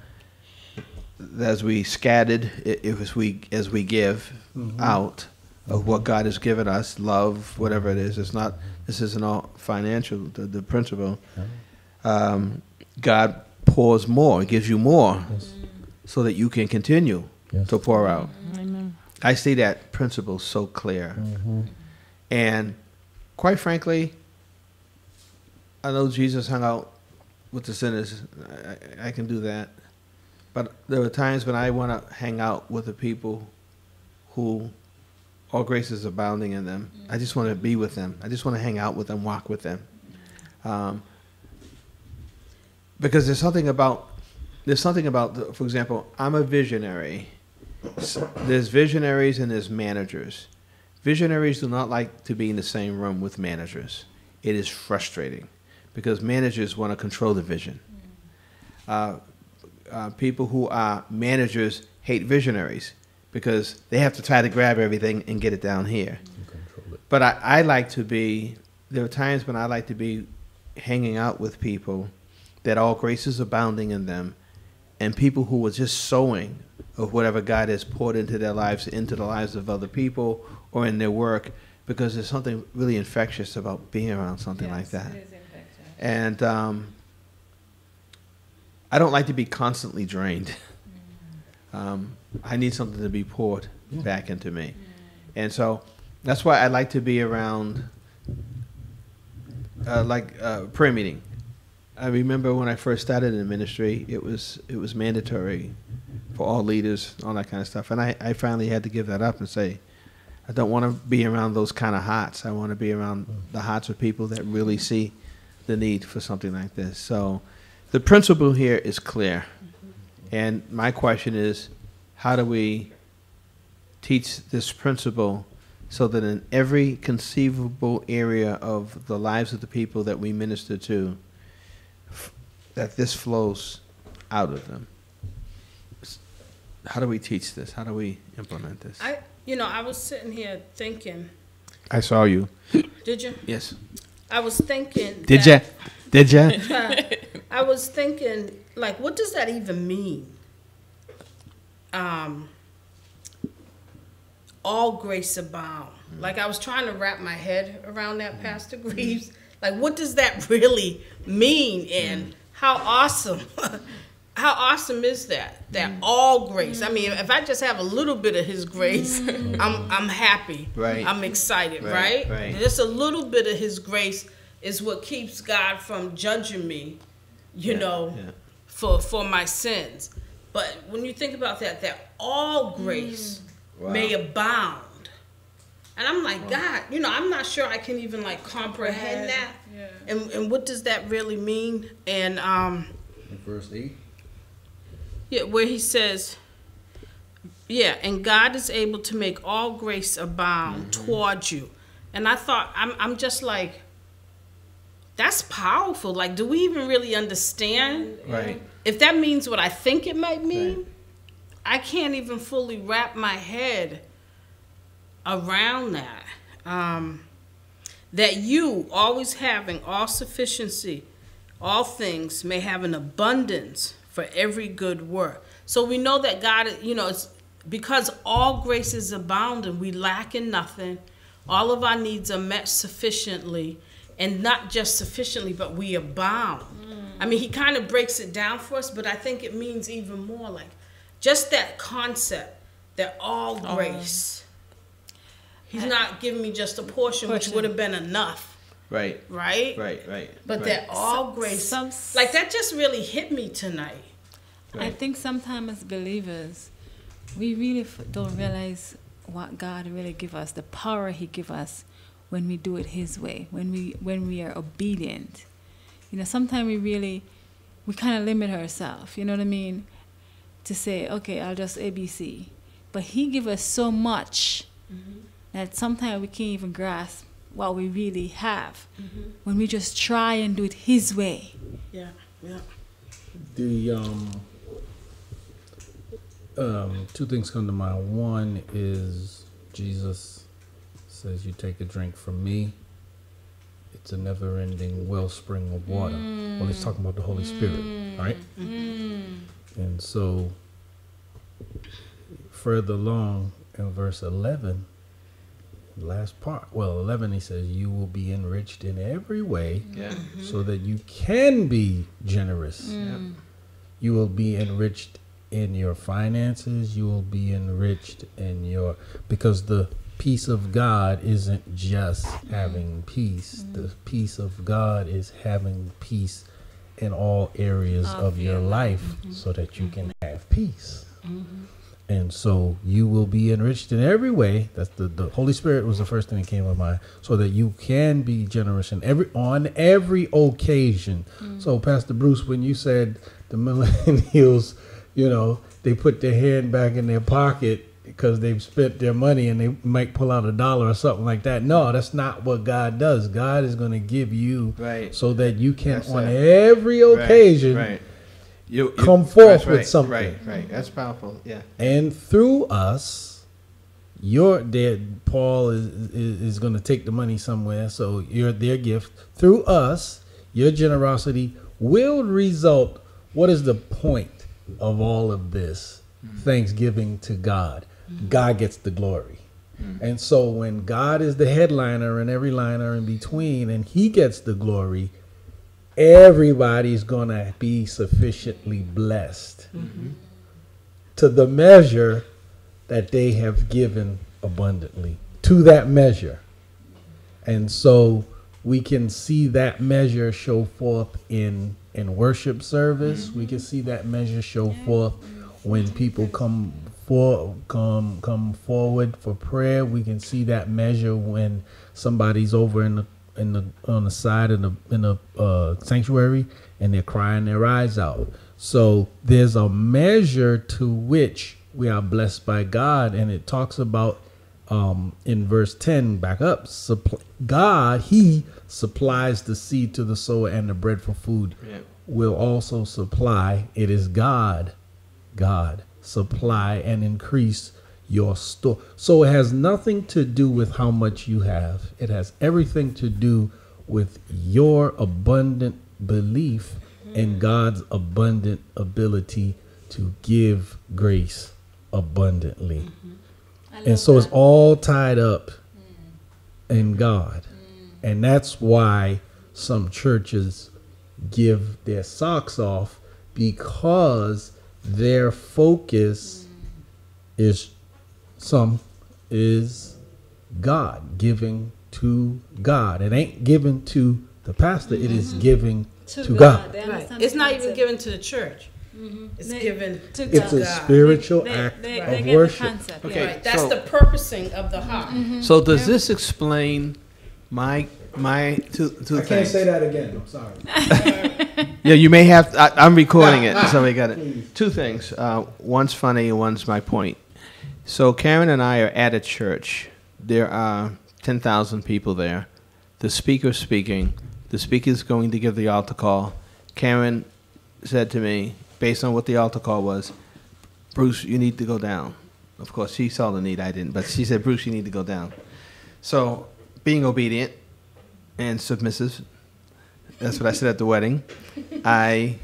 C: as we scattered, if as we as we give mm-hmm. out of what God has given us, love, whatever it is. It's not. This isn't all financial. The, the principle. Um, God pours more. Gives you more. Yes. So that you can continue yes. to pour out. Amen. I see that principle so clear. Mm-hmm. And quite frankly, I know Jesus hung out with the sinners. I, I can do that. But there are times when I want to hang out with the people who all grace is abounding in them. Mm-hmm. I just want to be with them. I just want to hang out with them, walk with them. Um, because there's something about There's something about, the, for example, I'm a visionary. There's visionaries and there's managers. Visionaries do not like to be in the same room with managers. It is frustrating because managers want to control the vision. Uh, uh, people who are managers hate visionaries because they have to try to grab everything and get it down here. But I, I like to be, there are times when I like to be hanging out with people that all grace is abounding in them, and people who are just sowing of whatever God has poured into their lives, into the lives of other people or in their work, because there's something really infectious about being around something yes, like that. It is infectious. And um, I don't like to be constantly drained. Mm. Um, I need something to be poured yeah. back into me. Mm. And so that's why I like to be around, uh, like uh, prayer meeting. I remember when I first started in ministry, it was it was mandatory for all leaders, all that kind of stuff. And I, I finally had to give that up and say, I don't want to be around those kind of hearts. I want to be around the hearts of people that really see the need for something like this. So the principle here is clear. And my question is, how do we teach this principle so that in every conceivable area of the lives of the people that we minister to, f- that this flows out of them? How do we teach this? How do we implement this?
E: I, you know, I was sitting here thinking.
C: I saw you.
E: Did you?
C: Yes.
E: I was thinking.
C: Did ya?
E: that,
C: Did ya?
E: I was thinking, like, what does that even mean? Um, all grace abound. Like, I was trying to wrap my head around that, Pastor Greaves. Like, what does that really mean? And how awesome, how awesome is that? That all grace. I mean, if I just have a little bit of His grace, I'm I'm happy.
C: Right.
E: I'm excited.
C: Right,
E: Right.
C: right.
E: Just a little bit of His grace is what keeps God from judging me. You
C: Yeah,
E: know,
C: yeah.
E: for for my sins. But when you think about that, that all grace
C: Wow.
E: may abound. And I'm like, God, you know, I'm not sure I can even like comprehend that.
D: Yeah.
E: And and what does that really mean? And um
H: In verse eight.
E: yeah, where he says, yeah, and God is able to make all grace abound toward you. And I thought, I'm I'm just like, that's powerful. Like, do we even really understand?
C: Right.
E: If that means what I think it might mean,
C: Right.
E: I can't even fully wrap my head around that. Um, that you, always having all sufficiency, all things, may have an abundance for every good work. So we know that God, you know, it's because all grace is abounding, we lack in nothing. All of our needs are met sufficiently, and not just sufficiently, but we abound. I mean, he kind of breaks it down for us, but I think it means even more, like just that concept that all grace. He's not giving me just a portion, which
D: Portion.
E: would have been enough,
C: Right.
E: right?
C: Right. Right.
E: But
C: right.
E: that all grace,
D: Some,
E: like that just really hit me tonight.
D: I think sometimes as believers, we really f- don't realize what God really give us, the power He give us when we do it His way, when we when we are obedient. You know, sometimes we really, we kind of limit ourselves, you know what I mean? To say, okay, I'll just A B C. But He give us so much that sometimes we can't even grasp what we really have when we just try and do it His way.
E: Yeah, yeah.
H: The um, um, two things come to mind. One is Jesus says, "You take a drink from me. It's a never-ending wellspring of water." Well, he's talking about the Holy Spirit, right? And so, further along in verse eleven, last part, well, eleven, he says, "You will be enriched in every way,
C: Yeah.
H: so that you can be generous. You will be enriched in your finances. You will be enriched in your, because the peace of God isn't just having peace. The peace of God is having peace in all areas of your life, so that you can have peace. And so you will be enriched in every way. That's the, the Holy Spirit was the first thing that came to mind, so that you can be generous in every on every occasion. So Pastor Bruce, when you said the millennials, you know, they put their hand back in their pocket because they've spent their money and they might pull out a dollar or something like that. No, that's not what God does. God is going to give you
C: Right.
H: so that you can
C: That's
H: on
C: it.
H: every occasion
C: Right. right. You, you
H: come forth
C: that's
H: with
C: right,
H: something.
C: Right. Right. That's powerful. Yeah.
H: And through us, your dead Paul is is, is going to take the money somewhere. So your their gift through us, your generosity will result. What is the point of all of this? Thanksgiving to God. God gets the glory. And so when God is the headliner and every liner in between, and He gets the glory, everybody's going to be sufficiently blessed to the measure that they have given abundantly, to that measure. And so we can see that measure show forth in in worship service. We can see that measure show forth when people come for come come forward for prayer. We can see that measure when somebody's over in the in the on the side in the in the uh, sanctuary and they're crying their eyes out. So there's a measure to which we are blessed by God, and it talks about um, in verse ten, back up, supply, God, he supplies the seed to the sower and the bread for food. Yeah. Will also supply. It is God, God, supply and increase your store. So it has nothing to do with how much you have. It has everything to do with your abundant belief in God's abundant ability to give grace abundantly. Mm-hmm. And so that. It's all tied up mm. in God. Mm. And that's why some churches give their socks off, because their focus mm. is some is God, giving to God. It ain't given to the pastor, mm-hmm. it is giving to, to God.
E: God. Right. It's not even given to the church. Mm-hmm. It's they, given to God.
H: It's a spiritual they, act they, they, of they worship.
D: Concept,
C: okay,
E: right. That's
C: so,
E: the purposing of the heart.
C: Mm-hmm. So does this explain my my two two
H: I
C: things?
H: can't say that again. I'm sorry.
C: Yeah, you may have. To, I, I'm recording it, so we got it. Two things. Uh, one's funny, and one's my point. So Karen and I are at a church. There are ten thousand people there. The speaker's speaking. The speaker's going to give the altar call. Karen said to me, based on what the altar call was, Bruce, you need to go down. Of course, she saw the need, I didn't, but she said, Bruce, you need to go down. So, being obedient and submissive, that's what I said at the wedding, I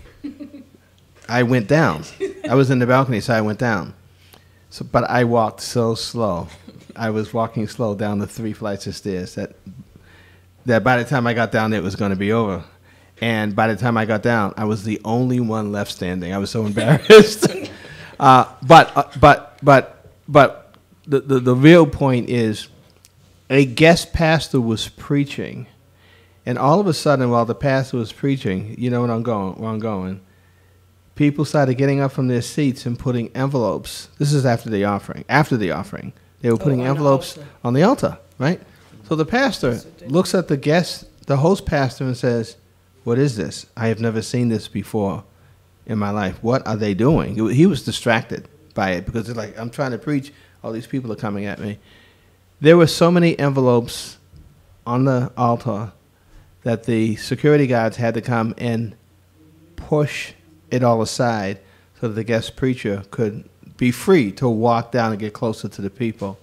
C: I went down. I was in the balcony, so I went down. So, but I walked so slow. I was walking slow down the three flights of stairs that that by the time I got down, it was going to be over. And by the time I got down, I was the only one left standing. I was so embarrassed. uh, but uh, but but but the, the the real point is, a guest pastor was preaching, and all of a sudden, while the pastor was preaching, you know what I'm going, where I'm going, people started getting up from their seats and putting envelopes. This is after the offering. After the offering, they were putting oh, envelopes the on the altar, right? So the pastor looks at the guest, the host pastor, and says, "What is this? I have never seen this before in my life. What are they doing?" He was distracted by it because it's like, I'm trying to preach. All these people are coming at me. There were so many envelopes on the altar that the security guards had to come and push it all aside so that the guest preacher could be free to walk down and get closer to the people.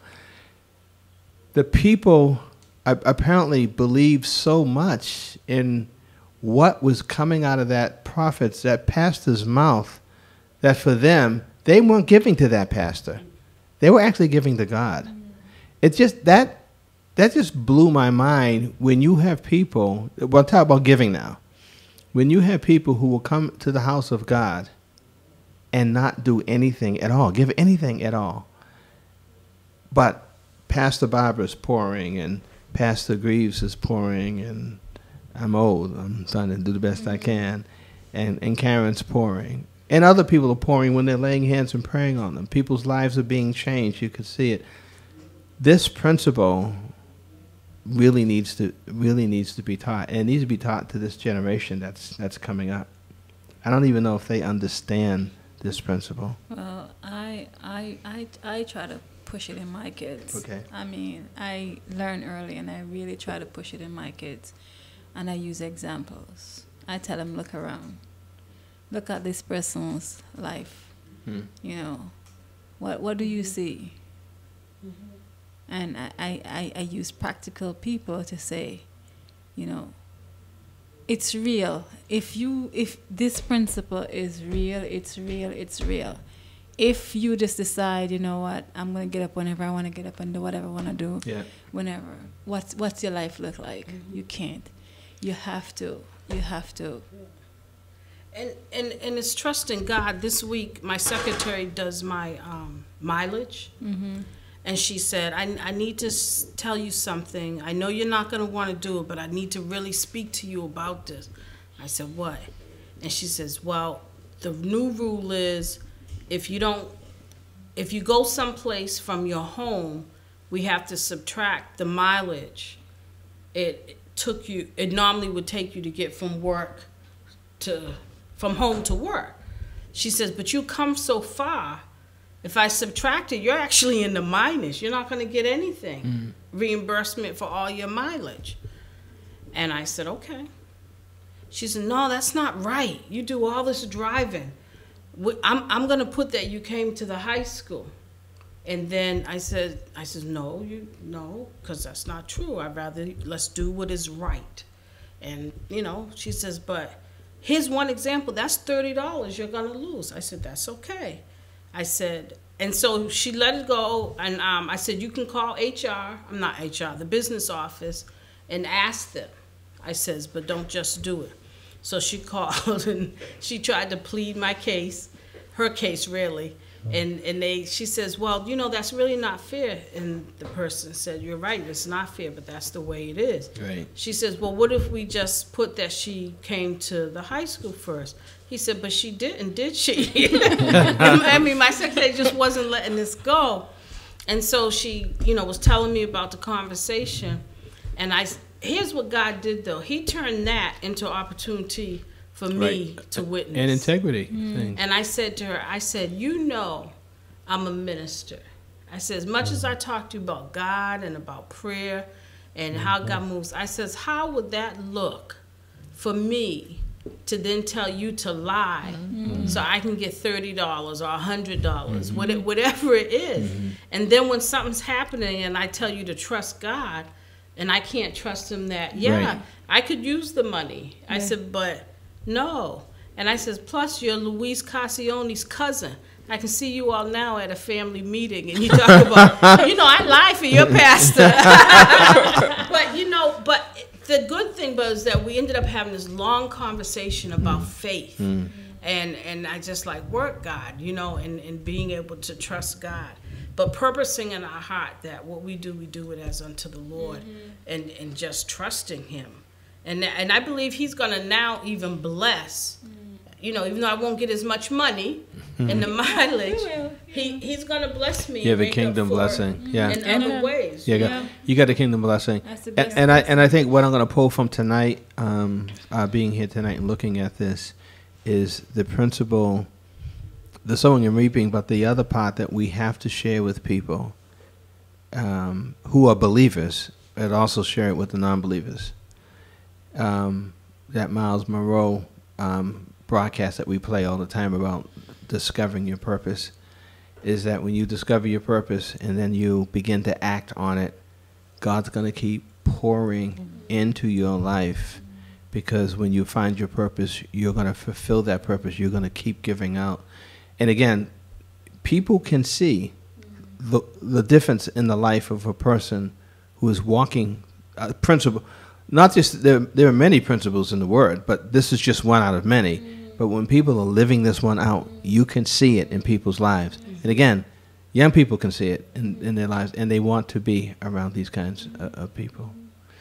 C: The people apparently believed so much in what was coming out of that prophet's, that pastor's mouth, that for them, they weren't giving to that pastor. They were actually giving to God. It just, that, that just blew my mind when you have people, well, talk about giving now. When you have people who will come to the house of God and not do anything at all, give anything at all. But Pastor Barbara's pouring, and Pastor Greaves is pouring, and I'm old. I'm trying to do the best I can. And, and Karen's pouring. And other people are pouring when they're laying hands and praying on them. People's lives are being changed. You can see it. This principle really needs to really needs to be taught. And it needs to be taught to this generation that's that's coming up. I don't even know if they understand this principle.
D: Well, I I I I try to push it in my kids.
C: Okay.
D: I mean, I learn early, and I really try to push it in my kids. And I use examples. I tell them, look around. Look at this person's life. Hmm. You know, what what do you see? Mm-hmm. And I, I, I use practical people to say, you know, it's real. If you if this principle is real, it's real, it's real. If you just decide, you know what, I'm gonna get up whenever I want to get up and do whatever I want to do,
C: yeah.
D: whenever. What's what's your life look like? Mm-hmm. You can't. You have to. You have to.
E: And, and and it's trusting God. This week, my secretary does my um, mileage. Mm-hmm. And she said, I, I need to s- tell you something. I know you're not going to want to do it, but I need to really speak to you about this. I said, what? And she says, well, the new rule is if you don't, if you go someplace from your home, we have to subtract the mileage it took you, it normally would take you to get from work to, from home to work. She says, but you come so far, if I subtract it, you're actually in the minus. You're not going to get anything, mm. reimbursement for all your mileage. And I said, okay. She said, no, that's not right. You do all this driving. I'm, I'm going to put that you came to the high school. And then I said, I said, no, you no, because that's not true. I'd rather, let's do what is right. And, you know, she says, but here's one example. That's thirty dollars you're going to lose. I said, that's okay. I said, and so she let it go. And um, I said, you can call H R, I'm not H R, the business office, and ask them. I says, but don't just do it. So she called and she tried to plead my case, her case really. And and they, she says, well, you know, that's really not fair. And the person said, you're right, it's not fair, but that's the way it is.
C: Right.
E: She says, well, what if we just put that she came to the high school first? He said, but she didn't, did she? I mean, my secretary just wasn't letting this go. And so she, you know, was telling me about the conversation. And I, here's what God did, though. He turned that into opportunity for me right. to witness.
C: And integrity.
E: Mm. And I said to her, I said, you know I'm a minister. I said, as much as I talk to you about God and about prayer and mm-hmm. how God moves, I says, how would that look for me to then tell you to lie mm-hmm. so I can get thirty dollars or one hundred dollars, mm-hmm. whatever it is. Mm-hmm. And then when something's happening and I tell you to trust God and I can't trust him that, yeah, right. I could use the money. Yeah. I said, but no. And I says, plus you're Luis Cassione's cousin. I can see you all now at a family meeting and you talk about, you know, I lie for your pastor. But, you know, but the good thing was that we ended up having this long conversation about mm. faith. Mm. And and I just like work God, you know, and, and being able to trust God. But purposing in our heart that what we do, we do it as unto the Lord mm-hmm. and, and just trusting him. And and I believe he's going to now even bless, you know, even though I won't get as much money in the mileage, he, he's going to bless me.
C: You have a kingdom blessing. Yeah.
E: In and other uh, ways.
C: Yeah,
E: yeah.
C: You got a kingdom blessing.
D: That's the
C: best and, and I and I think what I'm going to pull from tonight, um, uh, being here tonight and looking at this, is the principle, the sowing and reaping, but the other part that we have to share with people um, who are believers, and also share it with the non-believers. Um, that Miles Monroe um, broadcast that we play all the time about discovering your purpose is that when you discover your purpose and then you begin to act on it, God's going to keep pouring mm-hmm. into your life, because when you find your purpose, you're going to fulfill that purpose. You're going to keep giving out. And again, people can see the, the difference in the life of a person who is walking a principle. Not just, there, there are many principles in the Word, but this is just one out of many. Mm-hmm. But when people are living this one out, you can see it in people's lives. Mm-hmm. And again, young people can see it in, in their lives, and they want to be around these kinds of, of people.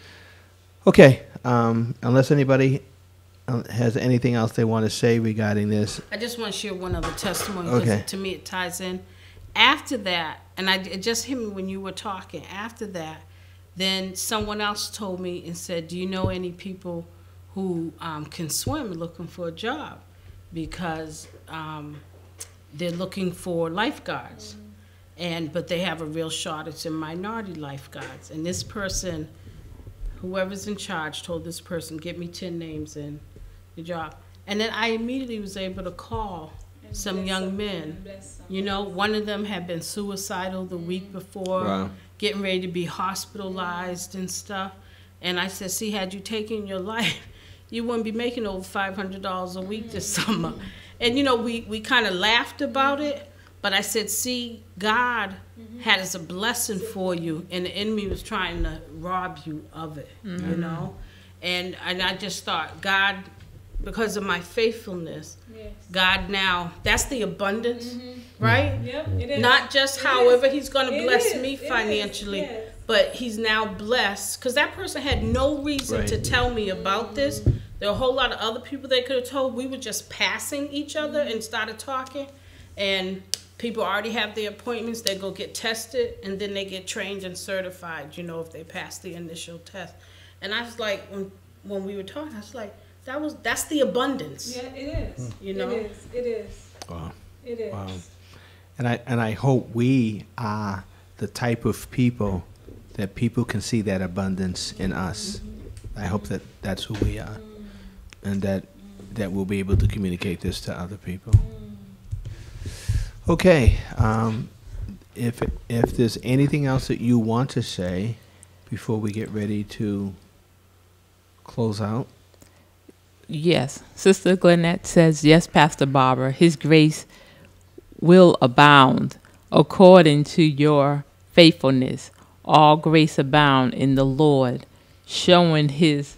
C: Okay, um, unless anybody has anything else they want to say regarding this.
E: I just want to share one other testimony, because okay. to me it ties in. After that, and I, it just hit me when you were talking, after that, then someone else told me and said, do you know any people who um, can swim looking for a job? Because um, they're looking for lifeguards. Mm-hmm. and but they have a real shortage in minority lifeguards. And this person, whoever's in charge, told this person, get me ten names in the job. And then I immediately was able to call and some young some, men. You know, one of them had been suicidal the mm-hmm. week before. Wow. Getting ready to be hospitalized and stuff. And I said, see, had you taken your life, you wouldn't be making over five hundred dollars a week this summer. And, you know, we, we kind of laughed about it, but I said, see, God mm-hmm. had as a blessing for you, and the enemy was trying to rob you of it, mm-hmm. you know? And, and I just thought, God, because of my faithfulness, yes. God now, that's the abundance, mm-hmm. right?
D: Yep, it is.
E: Not just
D: it
E: however
D: is.
E: he's going to
D: it
E: bless
D: is.
E: me
D: it
E: financially,
D: yes.
E: but he's now blessed. Because that person had no reason
C: right.
E: to tell me about this, There were a whole lot of other people they could have told. We were just passing each other and started talking. And people already have their appointments. They go get tested, and then they get trained and certified, you know, if they pass the initial test. And I was like, when, when we were talking, I was like, that was that's the abundance.
D: Yeah, it is.
E: You know?
D: It is. It is.
C: Wow.
D: It is.
C: Wow. And I and I hope we are the type of people that people can see that abundance in us. I hope that that's who we are, and that that we'll be able to communicate this to other people. Okay. Um, if if there's anything else that you want to say before we get ready to close out.
F: Yes. Sister Gwinnett says, yes, Pastor Barbara, his grace will abound according to your faithfulness. All grace abound in the Lord, showing his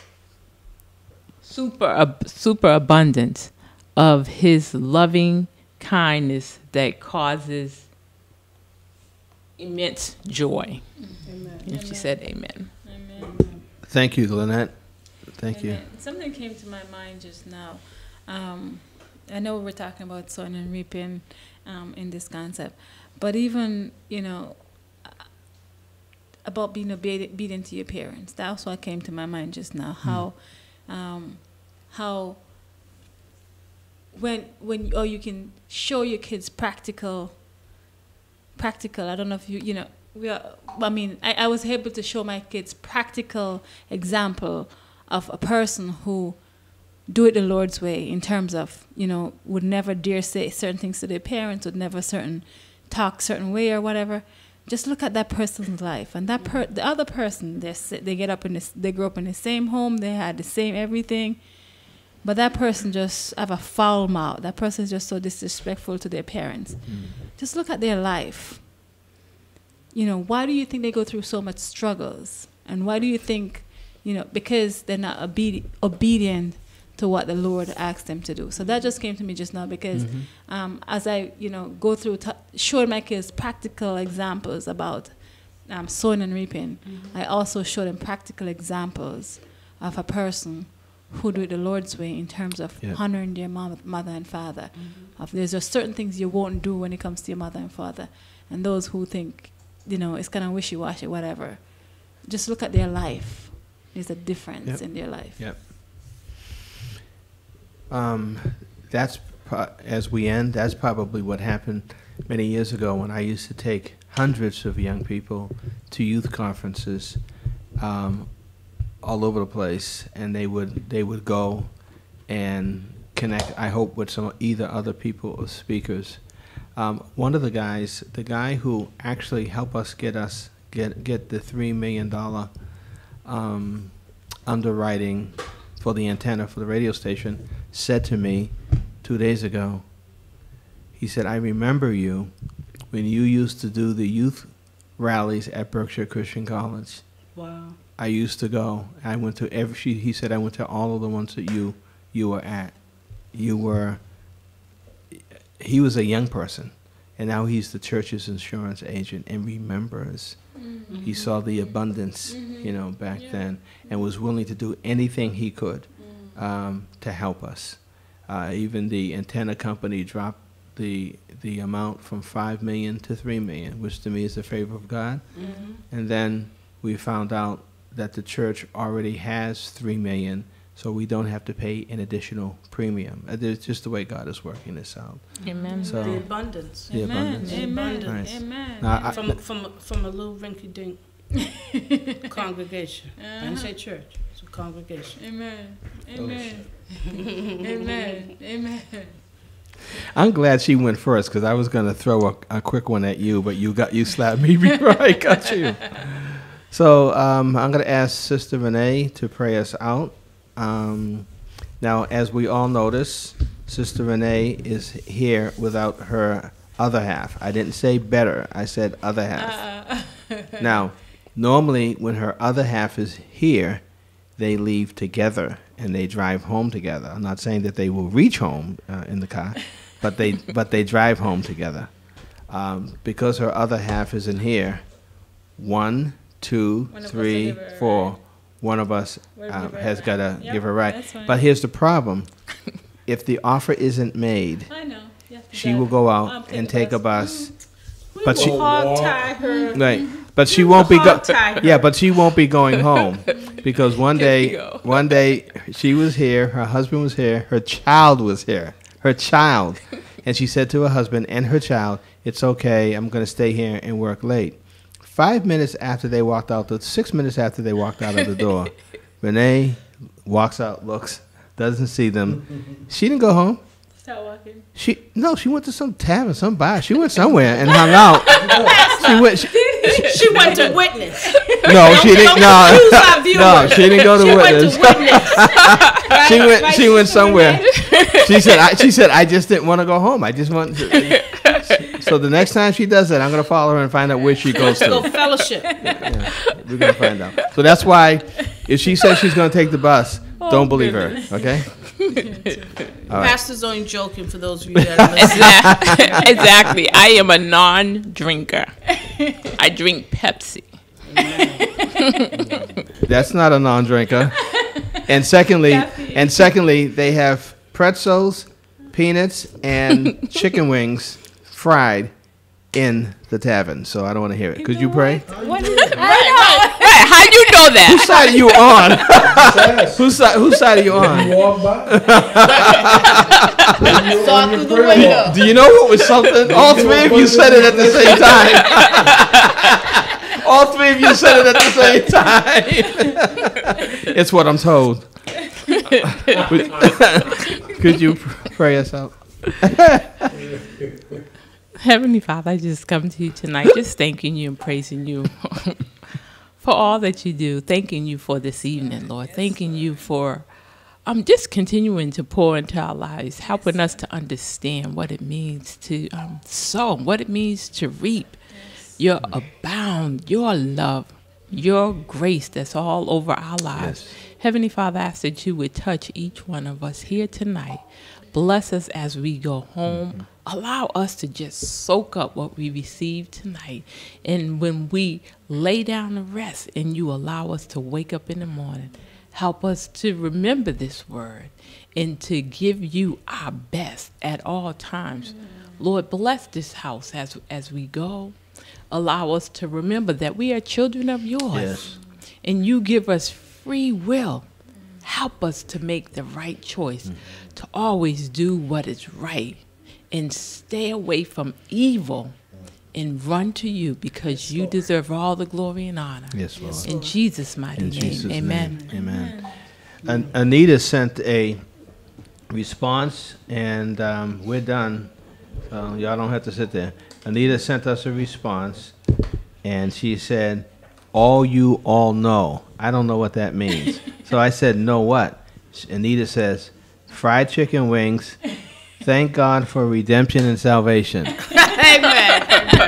F: super ab- super abundance of his loving kindness that causes immense joy.
E: Amen.
F: And she said amen.
D: Amen.
C: Thank you, Lynette. Thank you.
D: Amen. Something came to my mind just now. Um, I know we're talking about sowing and reaping um, in this concept, but even, you know, about being obedient, obedient to your parents. That's what came to my mind just now. How, um, how, when when or you can show your kids practical. Practical. I don't know if you you know we are. I mean, I, I was able to show my kids practical example of a person who do it the Lord's way in terms of, you know, would never dare say certain things to their parents, would never certain talk certain way or whatever. Just look at that person's life, and that per the other person, they they get up in this, they grew up in the same home, they had the same everything, but that person just have a foul mouth. That person is just so disrespectful to their parents. Mm. Just look at their life. You know, why do you think they go through so much struggles, and why do you think, you know, because they're not obedient obedient to what the Lord asked them to do. So that just came to me just now because mm-hmm. um, as I, you know, go through, t showing my kids practical examples about um, sowing and reaping, mm-hmm. I also showed them practical examples of a person who do it the Lord's way in terms of yep. honoring their mom, mother and father. Mm-hmm. Of there's just certain things you won't do when it comes to your mother and father. And those who think, you know, it's kind of wishy-washy, whatever, just look at their life. There's a difference yep. in their life.
C: Yep. Um, that's, as we end, that's probably what happened many years ago when I used to take hundreds of young people to youth conferences um, all over the place, and they would they would go and connect, I hope, with some either other people or speakers. Um, one of the guys, the guy who actually helped us get us get get the three million dollar um, underwriting for the antenna for the radio station, said to me two days ago, he said, I remember you when you used to do the youth rallies at Berkshire Christian College.
E: Wow.
C: I used to go. I went to every, he said, I went to all of the ones that you, you were at. You were, he was a young person, and now he's the church's insurance agent and remembers. Mm-hmm. He saw the abundance, mm-hmm. you know, back yeah. then, and was willing to do anything he could um, to help us. Uh, even the antenna company dropped the the amount from five million to three million, which to me is the favor of God. Mm-hmm. And then we found out that the church already has three million, so we don't have to pay an additional premium. Uh, It's just the way God is working this out.
F: Amen.
C: So
E: The abundance.
C: the
D: Amen.
C: abundance.
D: Amen.
E: Abundance.
D: Amen.
C: Now, I-
E: From, from, from a little rinky-dink congregation. I didn't say church. It's a congregation.
D: Amen. Amen. Amen. Amen.
C: I'm glad she went first because I was going to throw a, a quick one at you, but you got you slapped me before I got you. So um, I'm going to ask Sister Renee to pray us out. Um, now, as we all notice, Sister Renee is here without her other half. I didn't say better. I said other half.
D: Uh,
C: Now, normally when her other half is here, they leave together and they drive home together. I'm not saying that they will reach home uh, in the car, but they but they drive home together. Um, because her other half isn't here, one, two,
D: One of us
C: three,
D: will give her a
C: four.
D: ride.
C: one of us
D: We'll
C: uh,
D: give her a
C: has
D: ride.
C: got to
D: Yep,
C: give her a ride.
D: that's fine.
C: But here's the problem. If the offer isn't made,
D: I know. You have to
C: she
D: drive.
C: will go
D: Um,
C: out and take a bus.
E: We
C: But she-
E: will hog tie her.
C: Right. But she won't be go-
E: hog tie her.
C: Yeah, but she won't be going home because one
F: There you
C: day
F: go.
C: one day she was here, her husband was here, her child was here. Her child. And she said to her husband and her child, "It's okay. I'm going to stay here and work late." Five minutes after they walked out, the six minutes after they walked out of the door, Renee walks out, looks, doesn't see them. She didn't go home.
D: Start walking.
C: She no, she went to some tavern, some bar. She went somewhere and hung out. She went. She,
E: She went to witness.
C: no, she didn't.
E: don't
C: No,
E: confuse our viewers.
C: no, she didn't go to
E: She
C: witness.
E: went to witness.
C: she went. She went somewhere. She said. I, she said. I just didn't want to go home. I just want. To. So the next time she does that, I'm gonna follow her and find out where she goes
E: Go
C: to.
E: fellowship.
C: Yeah, we're gonna find out. So that's why, if she says she's gonna take the bus, don't believe her. Okay. All right.
E: Pastor's only joking for those of you that are listening.
F: Exactly. exactly. I am a non-drinker. I drink Pepsi.
C: That's not a non-drinker. And secondly,
D: Caffeine.
C: and secondly, they have pretzels, peanuts, and chicken wings fried in the tavern. So I don't want to hear it. Could you pray?
F: What is it? Right. How you know that?
C: Whose side are you on? whose side? Whose side are you
H: You
C: on?
H: walk by.
E: Saw through the window.
C: Do you know what was something? All three of you said it at the same time. All three of you said it at the same time. It's what I'm told. Could you pray us out?
F: Heavenly Father, I just come to you tonight just thanking you and praising you for all that you do. Thanking you for this evening, Lord. Thanking you for um, just continuing to pour into our lives, helping us to understand what it means to um, sow, what it means to reap. Your abound, your love, your grace that's all over our lives.
C: Yes.
F: Heavenly Father, I ask that you would touch each one of us here tonight. Bless us as we go home. Mm-hmm. Allow us to just soak up what we received tonight. And when we lay down to rest and you allow us to wake up in the morning, help us to remember this word and to give you our best at all times. Mm-hmm. Lord, bless this house as, as we go. Allow us to remember that we are children of yours.
C: Yes.
F: And you give us free will. Help us to make the right choice, mm-hmm. to always do what is right and stay away from evil and run to you because yes, you Lord. Deserve all the glory and honor.
C: Yes, Lord.
F: In Jesus' mighty
C: In
F: name,
C: Jesus'
F: amen.
C: Name. Amen. An- Anita sent a response, and um, we're done. So y'all don't have to sit there. Anita sent us a response, and she said, "All you all know." I don't know what that means. So I said, "Know what?" Anita says, "Fried chicken wings. Thank God for redemption and salvation."
E: Amen.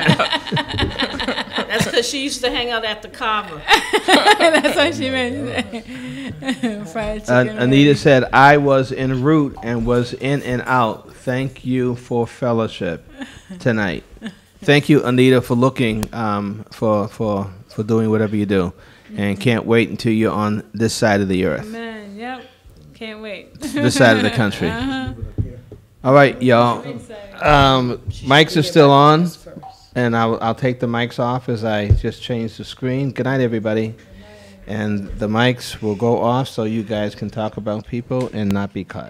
E: That's because she used to hang out at the Carver.
D: That's what she meant. Fried
C: Uh,
D: chicken.
C: Anita said, "I was en route and was in and out. Thank you for fellowship tonight." Thank you, Anita, for looking, um, for for for doing whatever you do, and can't wait until you're on this side of the earth,
D: Man, yep. Can't wait.
C: this side of the country.
D: Uh-huh.
C: All right, y'all. Um, mics are still on, and I'll I'll take the mics off as I just change the screen. Good night, everybody. And the mics will go off so you guys can talk about people and not be cut.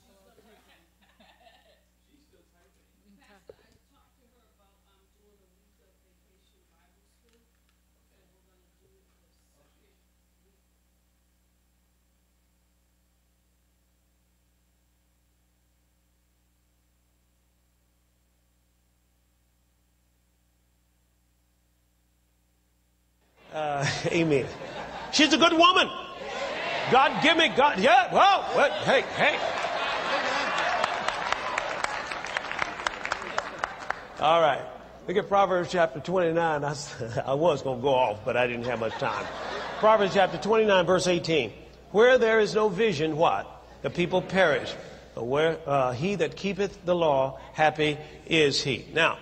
J: Uh, amen. She's a good woman. God give me God. Yeah. Whoa. What? Hey. Hey. All right. Look at Proverbs chapter twenty-nine. I, I was going to go off, but I didn't have much time. Proverbs chapter twenty-nine, verse eighteen. Where there is no vision, what? The people perish. But where uh, he that keepeth the law, happy is he. Now,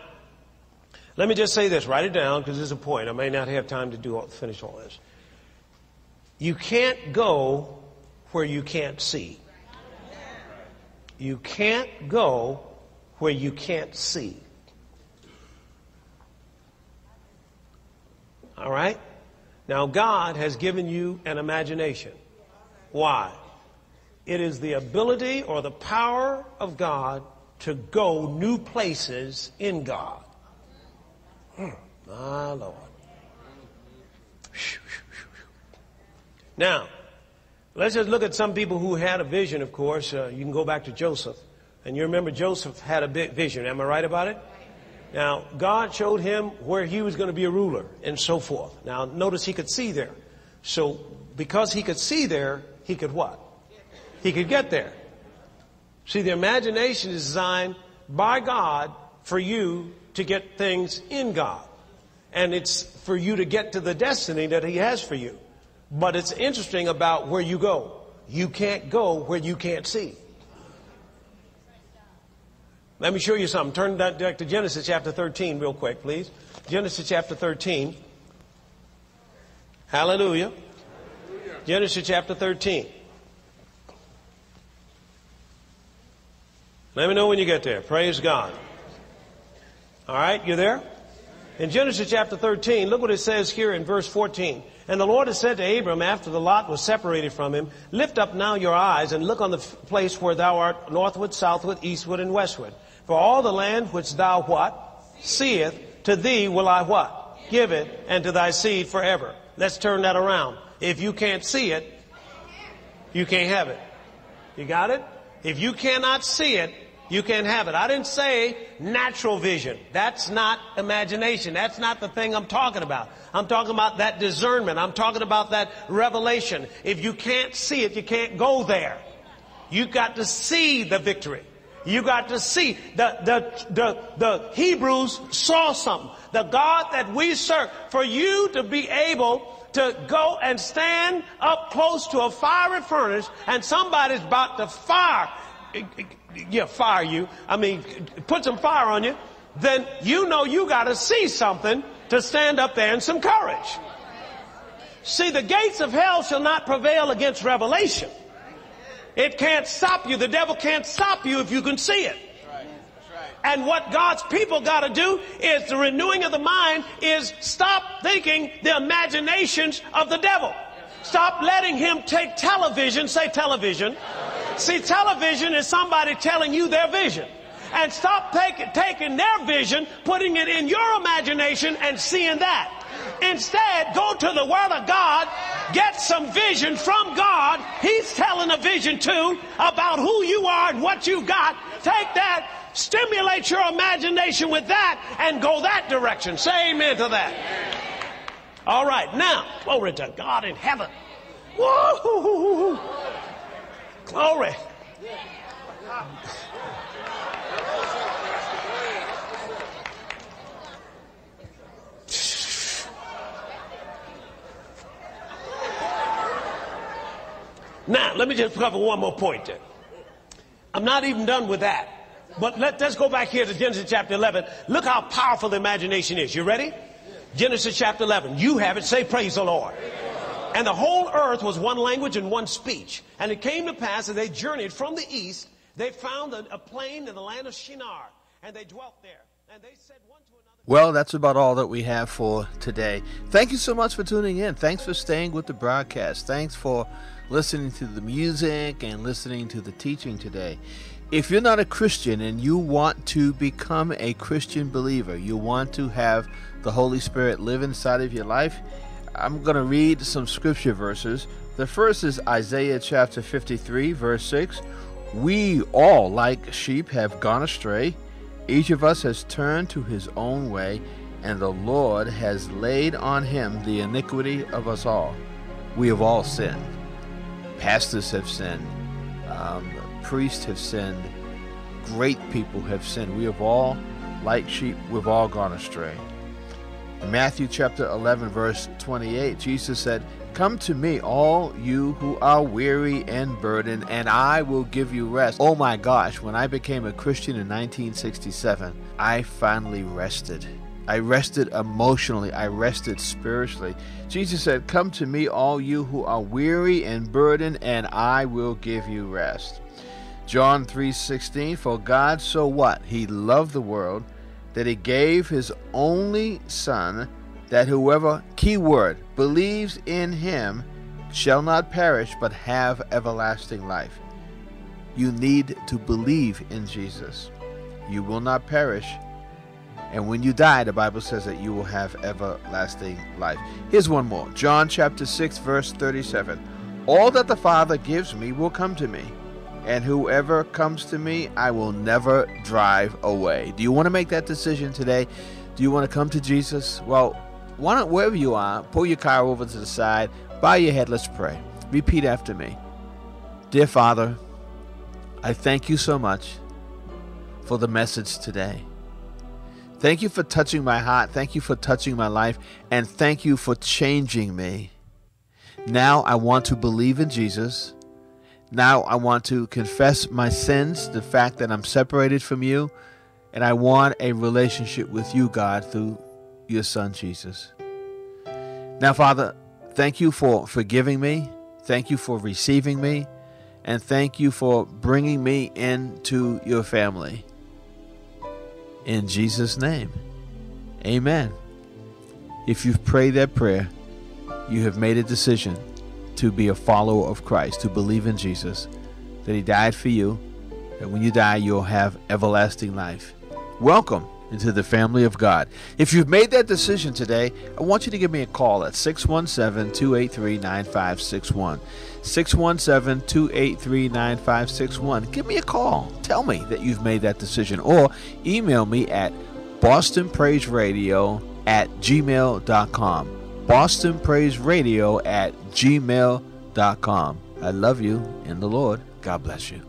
J: let me just say this. Write it down because there's a point. I may not have time to do all, finish all this. You can't go where you can't see. You can't go where you can't see. All right? Now, God has given you an imagination. Why? It is the ability or the power of God to go new places in God. Hmm, my Lord. Now, let's just look at some people who had a vision, of course. Uh, you can go back to Joseph. And you remember Joseph had a big vision. Am I right about it? Now, God showed him where he was going to be a ruler and so forth. Now, notice he could see there. So, because he could see there, he could what? He could get there. See, the imagination is designed by God for you to get things in God. And it's for you to get to the destiny that he has for you. But it's interesting about where you go. You can't go where you can't see. Let me show you something. Turn back to Genesis chapter thirteen real quick, please. Genesis chapter thirteen. Hallelujah. Genesis chapter thirteen. Let me know when you get there. Praise God. All right, you there? In Genesis chapter thirteen, look what it says here in verse fourteen. And the Lord has said to Abram after the lot was separated from him, lift up now your eyes and look on the f- place where thou art northward, southward, eastward, and westward. For all the land which thou what? Seest, to thee will I what? Give it, and to thy seed forever. Let's turn that around. If you can't see it, you can't have it. You got it? If you cannot see it, you can't have it. I didn't say natural vision. That's not imagination. That's not the thing I'm talking about. I'm talking about that discernment. I'm talking about that revelation. If you can't see it, you can't go there. You've got to see the victory. You got to see. The, the, the, the Hebrews saw something. The God that we serve. For you to be able to go and stand up close to a fiery furnace and somebody's about to fire, yeah, fire you, I mean, put some fire on you, then you know you got to see something to stand up there in some courage. See, the gates of hell shall not prevail against revelation. It can't stop you. The devil can't stop you if you can see it. And what God's people got to do is the renewing of the mind is stop thinking the imaginations of the devil. Stop letting him take television. Say television. See, television is somebody telling you their vision. And stop take, taking their vision, putting it in your imagination and seeing that. Instead, go to the Word of God, get some vision from God. He's telling a vision too about who you are and what you got. Take that, stimulate your imagination with that, and go that direction. Say amen to that. All right, now, glory to God in heaven. Woo-hoo-hoo-hoo. Glory. Now, let me just cover one more point there. I'm not even done with that. But let, let's go back here to Genesis chapter eleven. Look how powerful the imagination is. You ready? Genesis chapter eleven. You have it. Say praise the Lord. And the whole earth was one language and one speech. And it came to pass as they journeyed from the east, they found a, a plain in the land of Shinar. And they dwelt there. And they said one to another.
C: Well, that's about all that we have for today. Thank you so much for tuning in. Thanks for staying with the broadcast. Thanks for listening to the music and listening to the teaching today. If you're not a Christian and you want to become a Christian believer, you want to have the Holy Spirit live inside of your life, I'm going to read some scripture verses. The first is Isaiah chapter fifty-three, verse six. We all, like sheep, have gone astray. Each of us has turned to his own way, and the Lord has laid on him the iniquity of us all. We have all sinned. Pastors have sinned. Um, priests have sinned. Great people have sinned. We have all, like sheep, we've all gone astray. In Matthew chapter eleven, verse twenty-eight, Jesus said, "Come to me, all you who are weary and burdened, and I will give you rest." Oh my gosh, when I became a Christian in nineteen sixty-seven, I finally rested. I rested emotionally. I rested spiritually. Jesus said, "Come to me, all you who are weary and burdened, and I will give you rest." John three sixteen, "For God so what? He loved the world, that he gave his only Son, that whoever," key word, "believes in him shall not perish, but have everlasting life." You need to believe in Jesus. You will not perish. And when you die, the Bible says that you will have everlasting life. Here's one more. John chapter six, verse thirty-seven. "All that the Father gives me will come to me, and whoever comes to me, I will never drive away." Do you want to make that decision today? Do you want to come to Jesus? Well, why don't, wherever you are, pull your car over to the side, bow your head, let's pray. Repeat after me. Dear Father, I thank you so much for the message today. Thank you for touching my heart. Thank you for touching my life. And thank you for changing me. Now I want to believe in Jesus. Now I want to confess my sins, the fact that I'm separated from you. And I want a relationship with you, God, through your Son, Jesus. Now, Father, thank you for forgiving me. Thank you for receiving me. And thank you for bringing me into your family. In Jesus' name, amen. If you've prayed that prayer, you have made a decision to be a follower of Christ, to believe in Jesus, that he died for you, that when you die, you'll have everlasting life. Welcome into the family of God. If you've made that decision today, I want you to give me a call at six one seven, two eight three, nine five six one. six one seven, two eight three, nine five six one. Give me a call. Tell me that you've made that decision, or email me at boston praise radio at gmail dot com. boston praise radio at gmail dot com. I love you in the Lord. God bless you.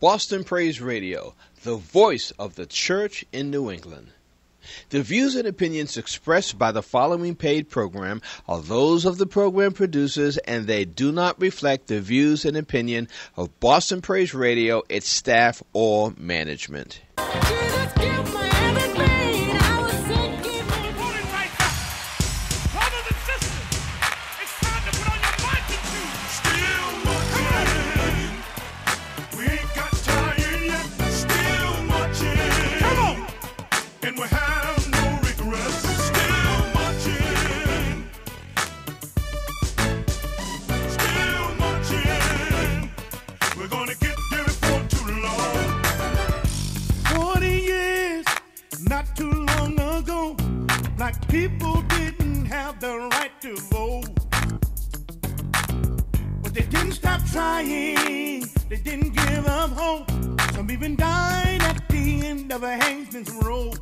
C: Boston Praise Radio, the voice of the church in New England. The views and opinions expressed by the following paid program are those of the program producers, and they do not reflect the views and opinion of Boston Praise Radio, its staff, or management.
B: People didn't have the right to vote, but they didn't stop trying, they didn't give up hope. Some even died at the end of a Hangsman's road.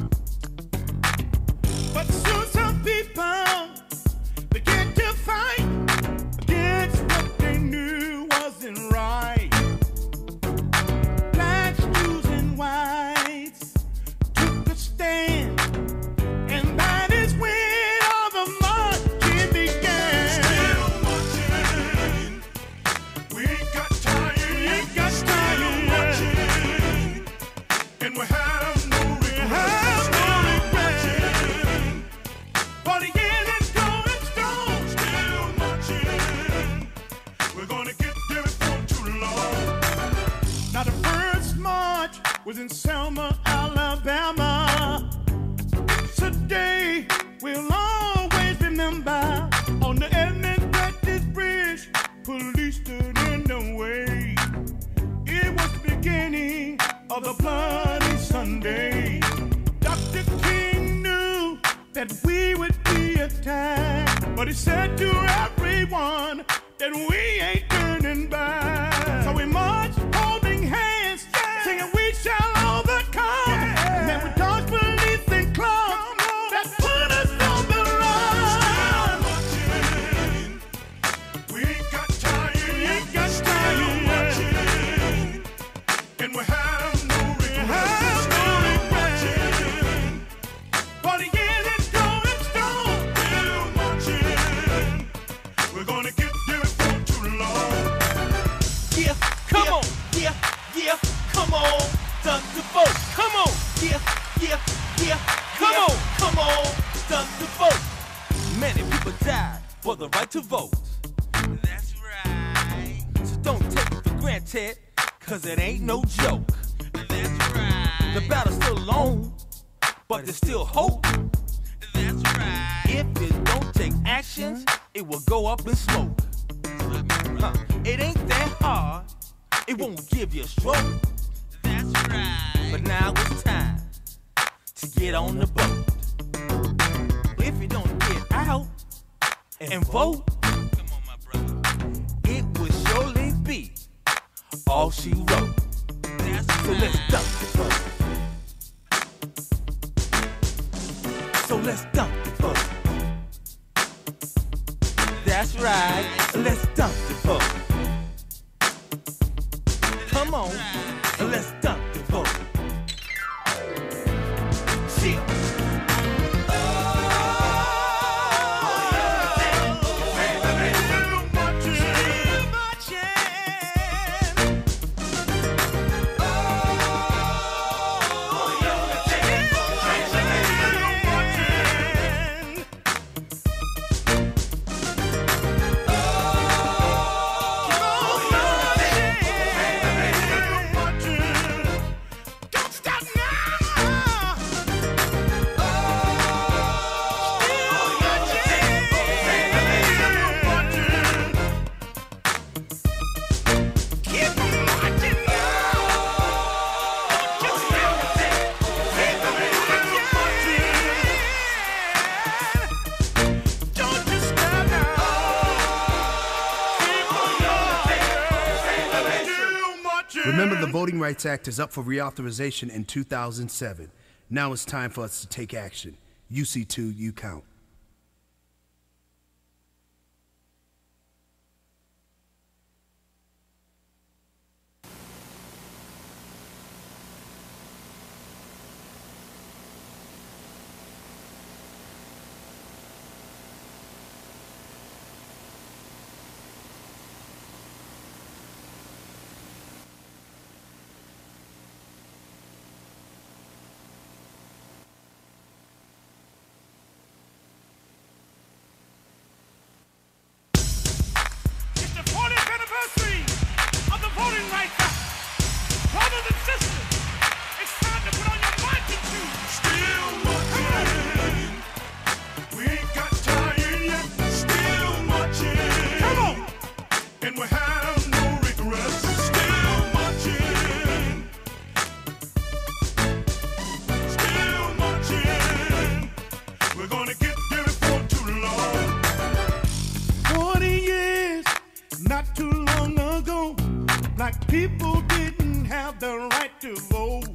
B: But soon some people began to fight against what they knew wasn't right. Blacks, Jews, and whites took a stand. Was in Selma, Alabama. Today we'll always remember on the Edmund Pettus Bridge, police stood in the way. It was the beginning of the bloody Sunday. Doctor King knew that we would be attacked, but he said to everyone that we ain't turning back. So we marched holding hands, singing we shall overcome. Yeah. Man, we dodged police and clubs that put us on the run. We ain't got time, we ain't got time, and we have no regrets. No regrets. For the years is going strong, still marching. We're gonna get there before too long.
K: Yeah, come yeah, on, yeah, yeah, come on. Done to vote. Come on. Yeah, yeah, yeah. Come yeah. on. Come on. Done to vote. Many people died for the right to vote. That's right. So don't take it for granted, cause it ain't no joke. That's right. The battle's still long, but there's still hope. That's right. If it don't take action, it will go up in smoke. Huh. It ain't that hard. It won't give you a stroke. That's right. But now it's time to get on the boat. If you don't get out and vote, come on, my brother, it will surely be all she wrote. That's so right. Let's dump the vote. So let's dump the vote. That's right. Let's dump the vote. Come on. Let's dump the vote. See.
L: Remember, the Voting Rights Act is up for reauthorization in two thousand seven. Now it's time for us to take action. U C two, you count.
B: people didn't have the right to vote.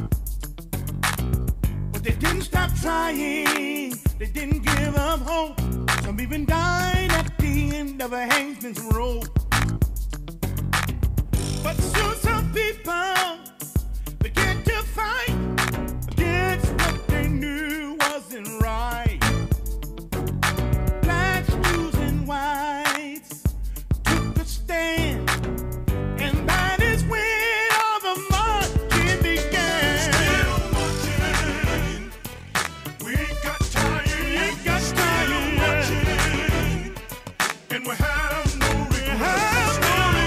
B: But they didn't stop trying, they didn't give up hope. Some even died at the end of a Hangsman's rope. But soon some people began to fight against what they knew wasn't right. Blacks, Jews, and whites took a stand, and that is when all the marching began. Still marching, we ain't got tired, we ain't got tired marching, and we have no regrets.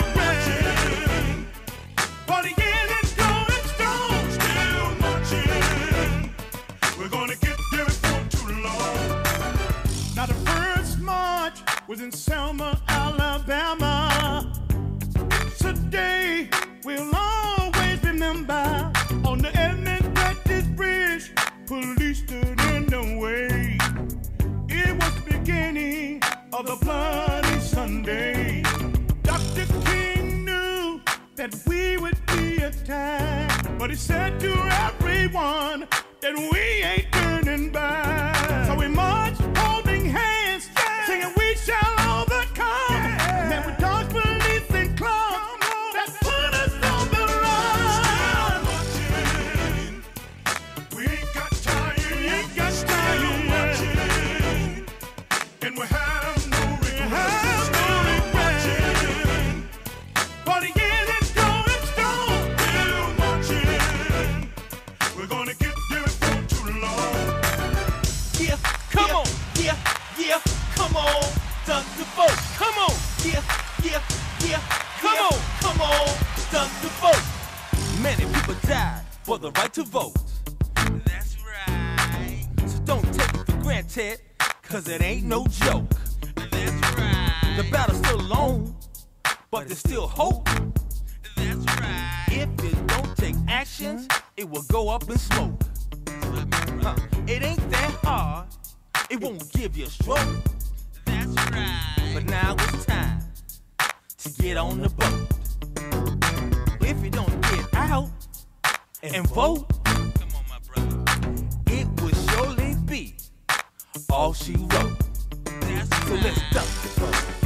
B: For the end is going strong, still marching. We're gonna get there before too long. Now the first march was in Selma, Alabama. It's a day we'll always remember. On the Edmund Pettus Bridge, police stood in the way. It was the beginning of the bloody Sunday. Doctor King knew that we would be attacked, but he said to everyone that we ain't turning back. So we marched holding hands, singing we shall overcome. And then we dodged police and clubs that put us on the run. Still marching, we ain't got tired, we ain't got tired marching, and we have no regrets. Still marching, for the end is going strong. Still marching, we're gonna get there before too long.
K: Yeah, come on. Yeah, yeah, come on. Done the vote. Come on. Yeah, yeah, yeah. Come on, come on. Done the vote. Many people died for the right to vote. That's right. So don't take it for granted, cause it ain't no joke. That's right. The battle's still long, but there's still hope. That's right. If you don't take actions, it will go up in smoke. Huh. It ain't that hard, it won't give you a stroke. That's right. But now it's time to get on the boat. If you don't get out and vote, come on, my brother, it will surely be all she wrote. That's so right. Let's dump the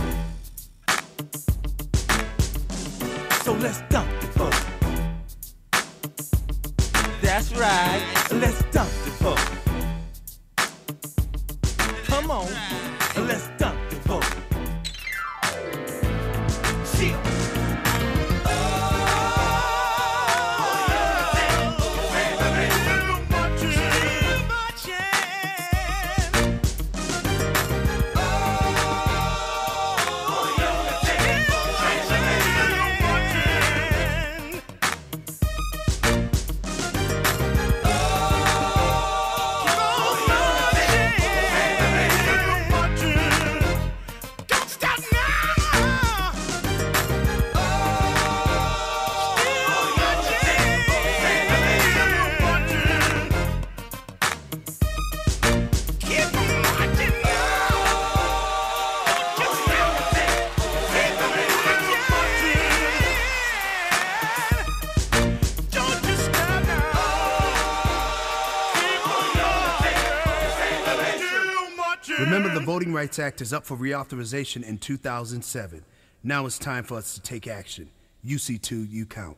K: vote. So let's dump the vote. That's right. Let's dump the vote. Come on, let's dump the vote. Chill.
L: Remember, the Voting Rights Act is up for reauthorization in two thousand seven. Now it's time for us to take action. U C two, you count.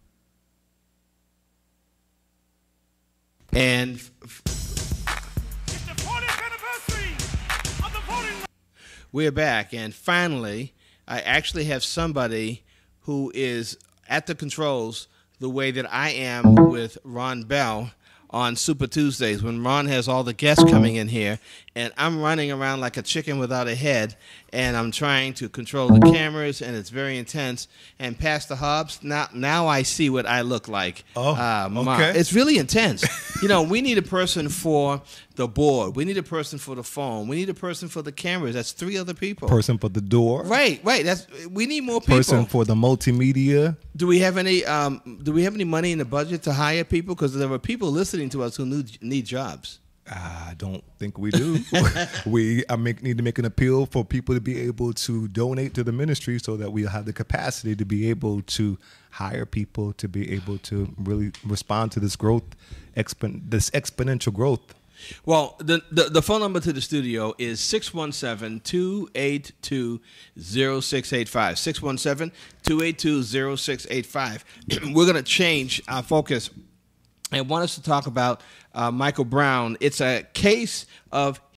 C: And f-
B: It's the fortieth anniversary of the voting.
C: we're back, and finally, I actually have somebody who is at the controls the way that I am with Ron Bell on Super Tuesdays when Ron has all the guests coming in here, and I'm running around like a chicken without a head, and I'm trying to control the cameras, and it's very intense. And Pastor Hobbs, now now I see what I look like.
M: Oh,
C: uh, Ma.
M: okay.
C: It's really intense. You know, we need a person for the board. We need a person for the phone. We need a person for the cameras. That's three other people.
M: Person for the door.
C: Right, right. That's we need more people.
M: Person for the multimedia.
C: Do we have any? Um, do we have any money in the budget to hire people? Because there are people listening to us who need, need jobs.
M: I don't think we do. we I make, need to make an appeal for people to be able to donate to the ministry so that we'll have the capacity to be able to hire people to be able to really respond to this growth, expo- this exponential growth.
C: Well, the, the the phone number to the studio is six one seven, two eight two, zero six eight five. six one seven, two eight two, zero six eight five. We're going to change our focus and want us to talk about uh, Michael Brown. It's a case of